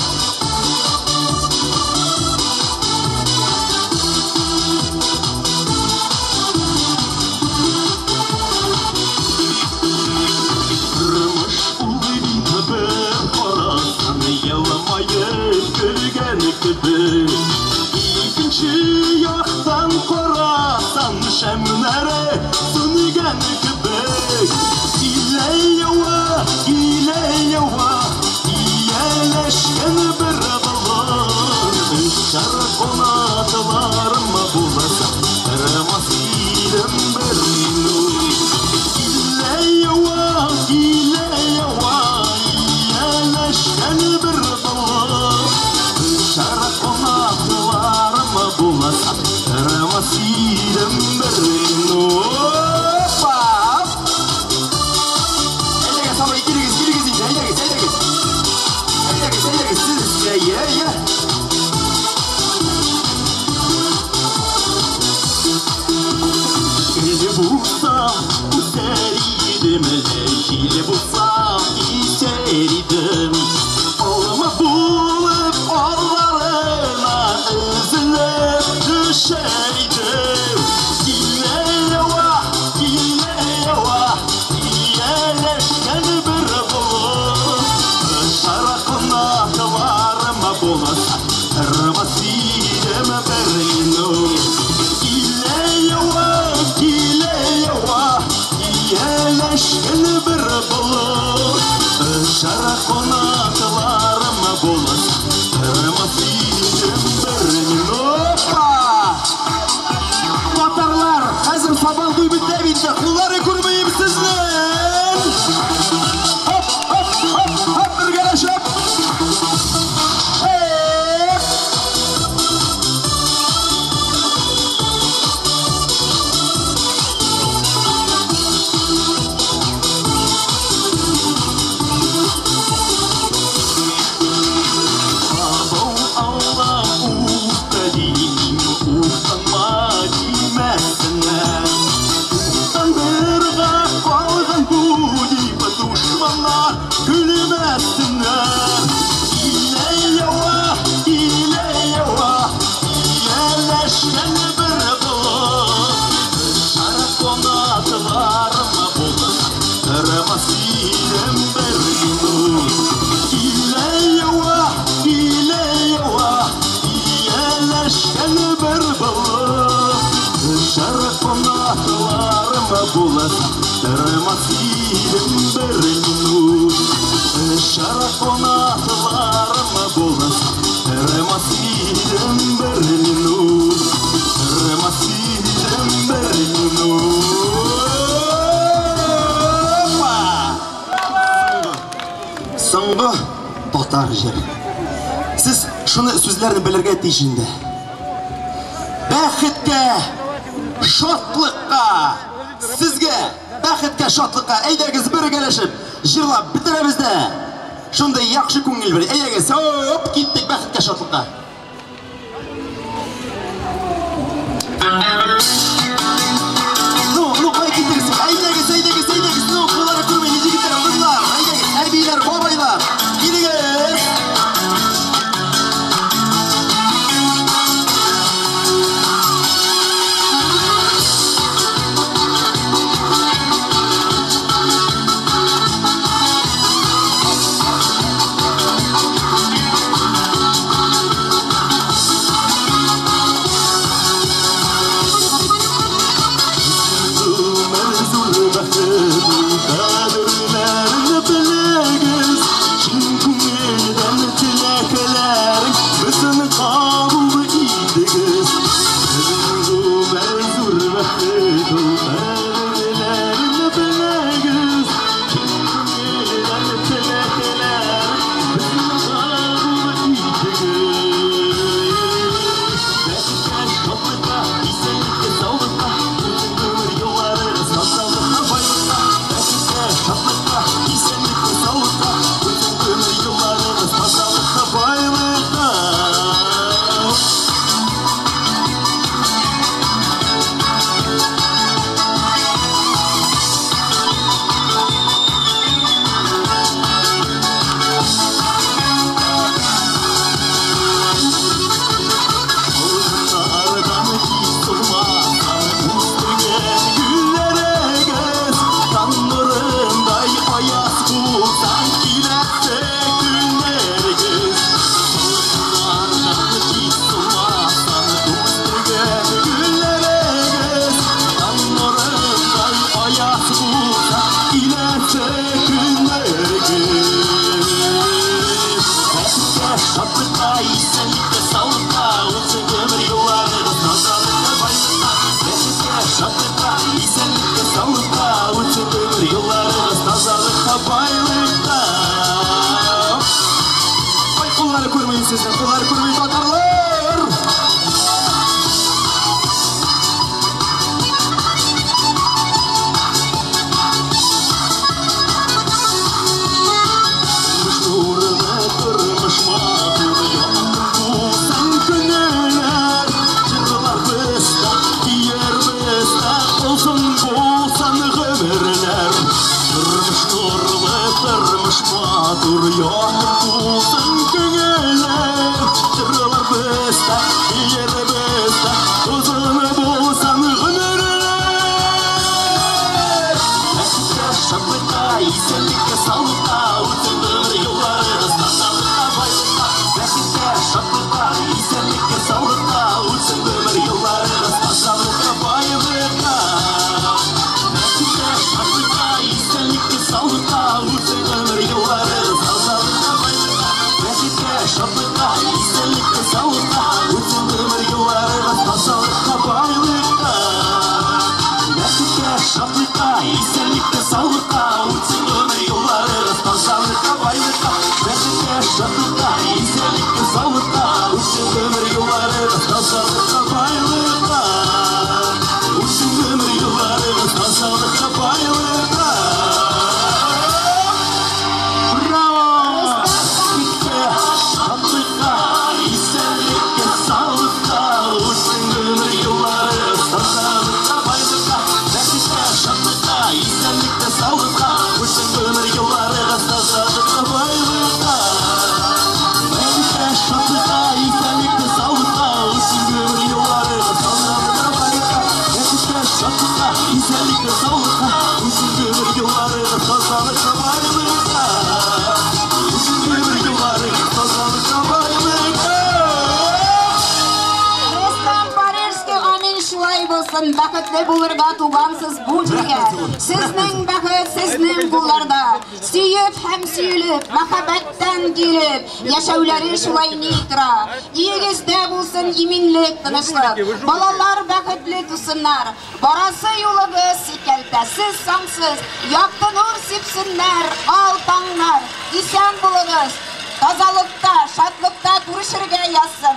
Kırmış uluyun köpek parasını yalamayıp görgen gibi İkinci yaktan korasan şemlere sönügen köpek İle yava, iyeleşken bir balon Dışarı konadılarıma bulasa Eremas ilim bir minut İle yava, iyeleşken bir balon Dışarı konadılarıma bulasa Eremas ilim bir minut Hile bulsam isterdim Hile bulsam isterdim Olma bulup onlarına üzülüp düşerdim Yine yava, iyeleşken bir bulur Dışarı konaklarıma bulasa Ermasirem berlinu İle yava, iyeleşken bir bulur боласың, тірімас едім бір минут. Шарақ қонақларым боласың, тірімас едім бір минут. Тірімас едім бір минут. Соңғы татар жер. Сіз шуны сөзләрне белергә тиеш инде. Бәхеткә, шатлыкка, сезгә бәхеткә, шатлыкка, әйдәгез бергәләшеп, җырлап бетерәбез дә. Шундай яхшы күңел бер. Әйдәгез, оп, киттек бәхеткә, шатлыкка. Ну, кай киттегез? Әйдәгез, ну, булары күрмәй, җигетләр, кызлар, әйдәгез, әбиләр, бабайлар, килегез. болсын, бақытлы булырга тугансыз бу җиргә. Сезнең бәхет сезнең кулларда. Сөеп һәм сөелеп, мәхәббәттән килеп, яшәүләре шулай ни тора. Иегездә булсын иминлек, тынычлык. Балалар бәхетле тусыннар. Барасы юлыгыз сикәлтәсез, сансыз. Якты нур сипсеннәр, ал таңнар. Исән булыгыз. Тазалыкта, шатлыкта күрешергә язсын.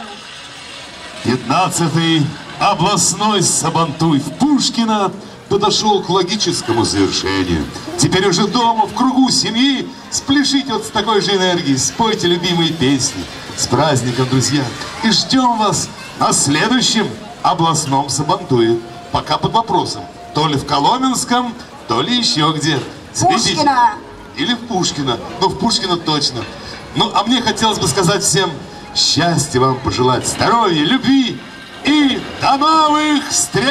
15-й областной Сабантуй в Пушкино подошел к логическому завершению. Теперь уже дома, в кругу семьи, спляшите вот с такой же энергией, спойте любимые песни. С праздником, друзья! И ждем вас на следующем областном Сабантуе. Пока под вопросом, то ли в Коломенском, то ли еще где. Пушкино! Или в Пушкино. Ну, в Пушкино точно. Ну, а мне хотелось бы сказать всем счастья вам пожелать, здоровья, любви и до новых встреч!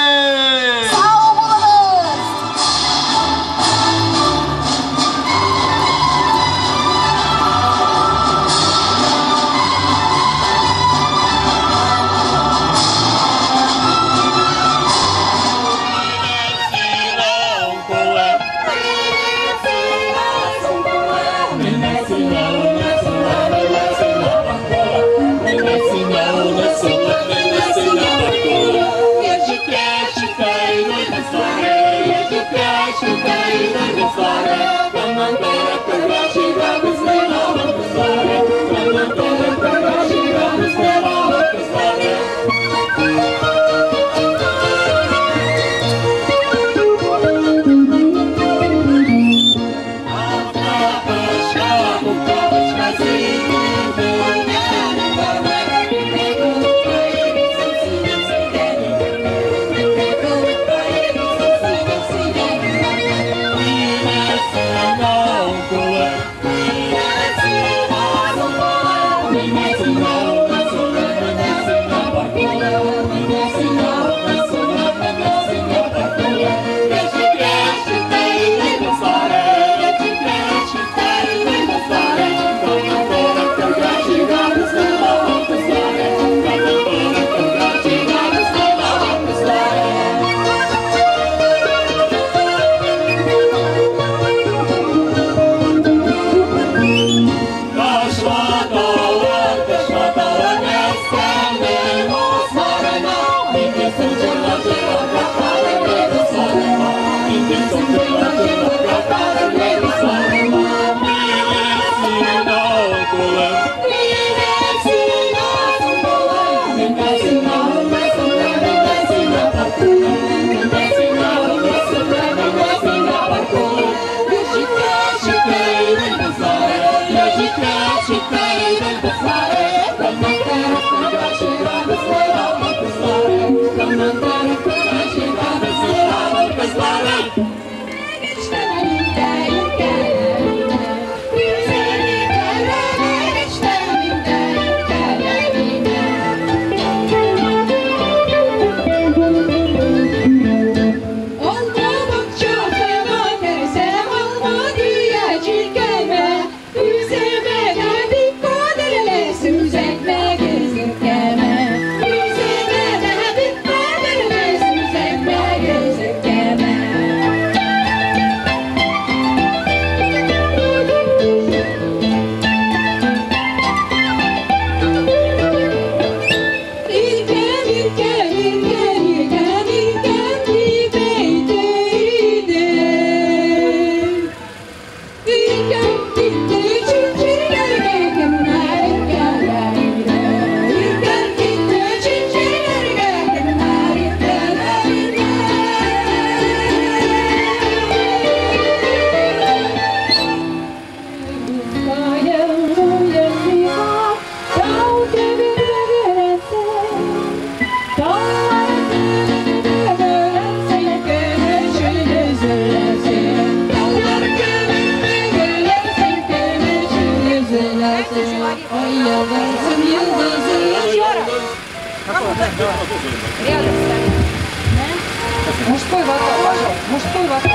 Мужской вокал, пожалуйста. Мужской вокал.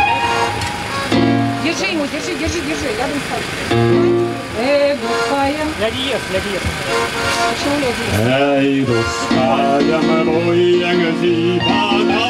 Держи ему, держи. Я буду ставить. Гудская. Ля диез. Почему ля диез? Эй, русская, моя гзибана.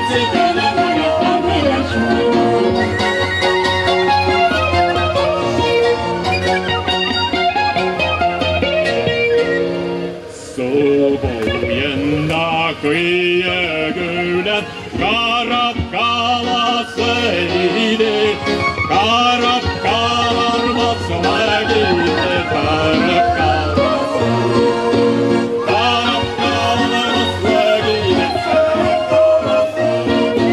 Kıyıgülen karap kalasıydı, karap kalar basma gitti, karap kalasıydı, karap kalar basma gitti, karap kalasıydı.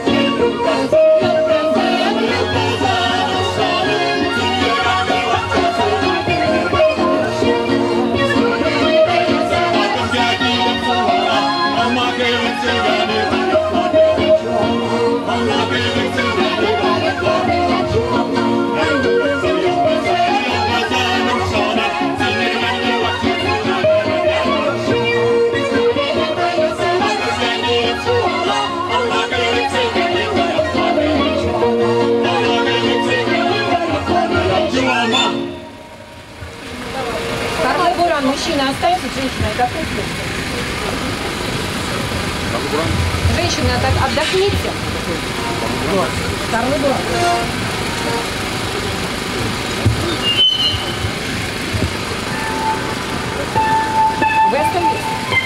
Карлы Буран, мужчина остается, женщина отдохнет. Женщина, так отдохните. Карлы Буран. Вы остались.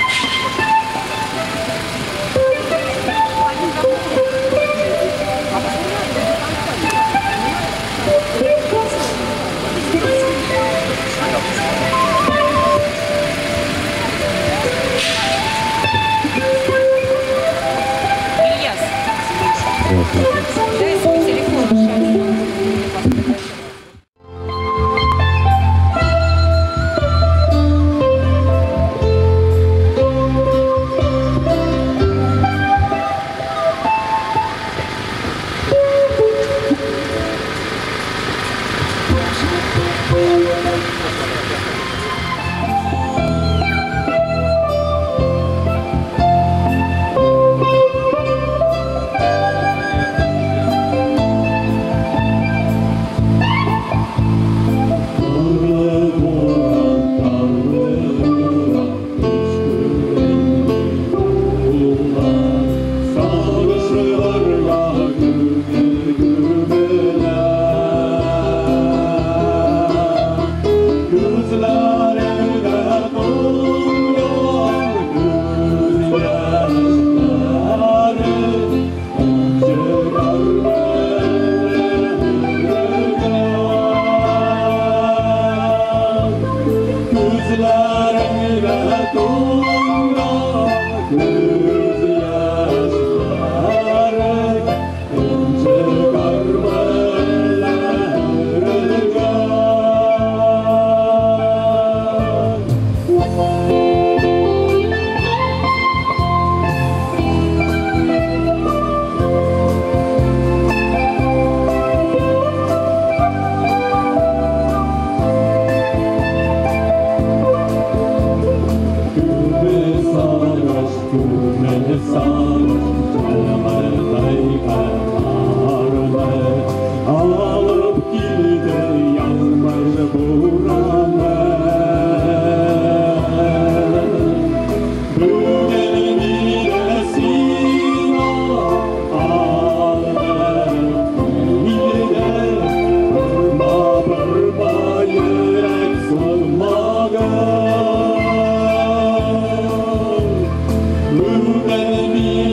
Ильяс, дай свой телефон. Be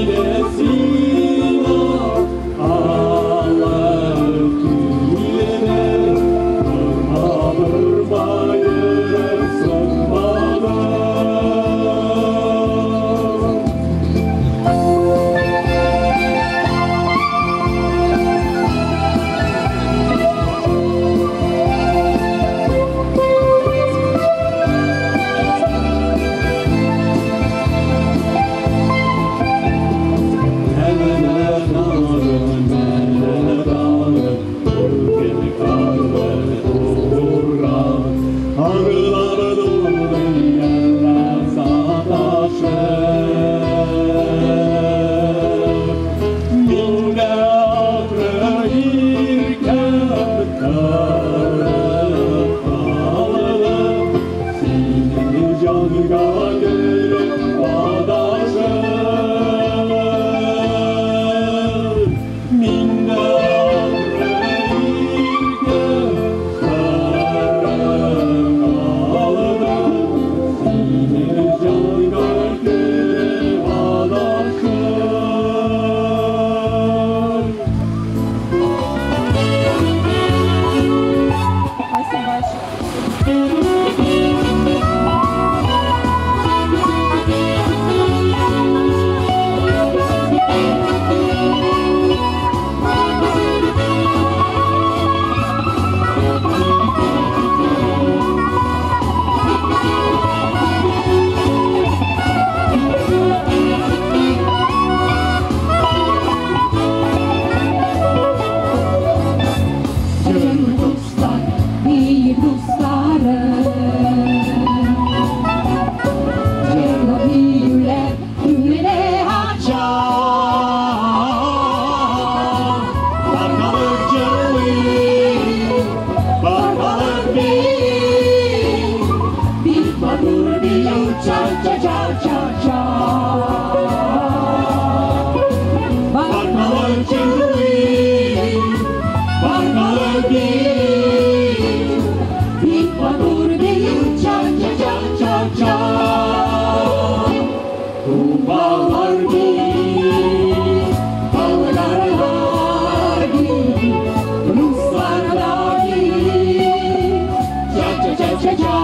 bağlar gibi, Bulgarlar gibi, Ruslar gibi, Ca ca ca ca ca.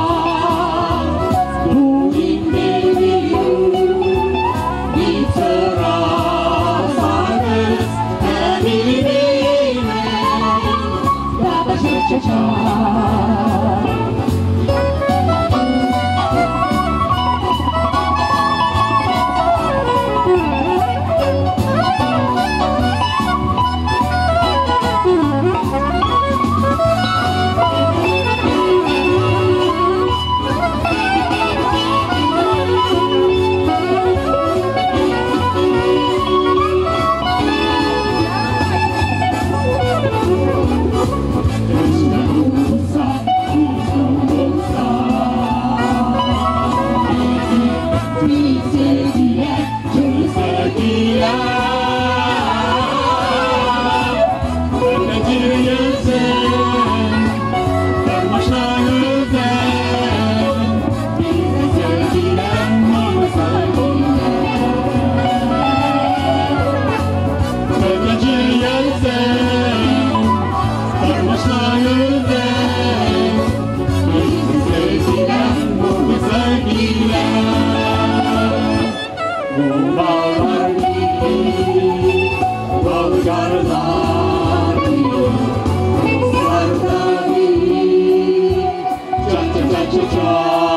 Bugün benim itiraz arız, eminim, Baba ca ca ca. Bulgarlar gibi, Ruslar gibi, Ca ca ca ca ca.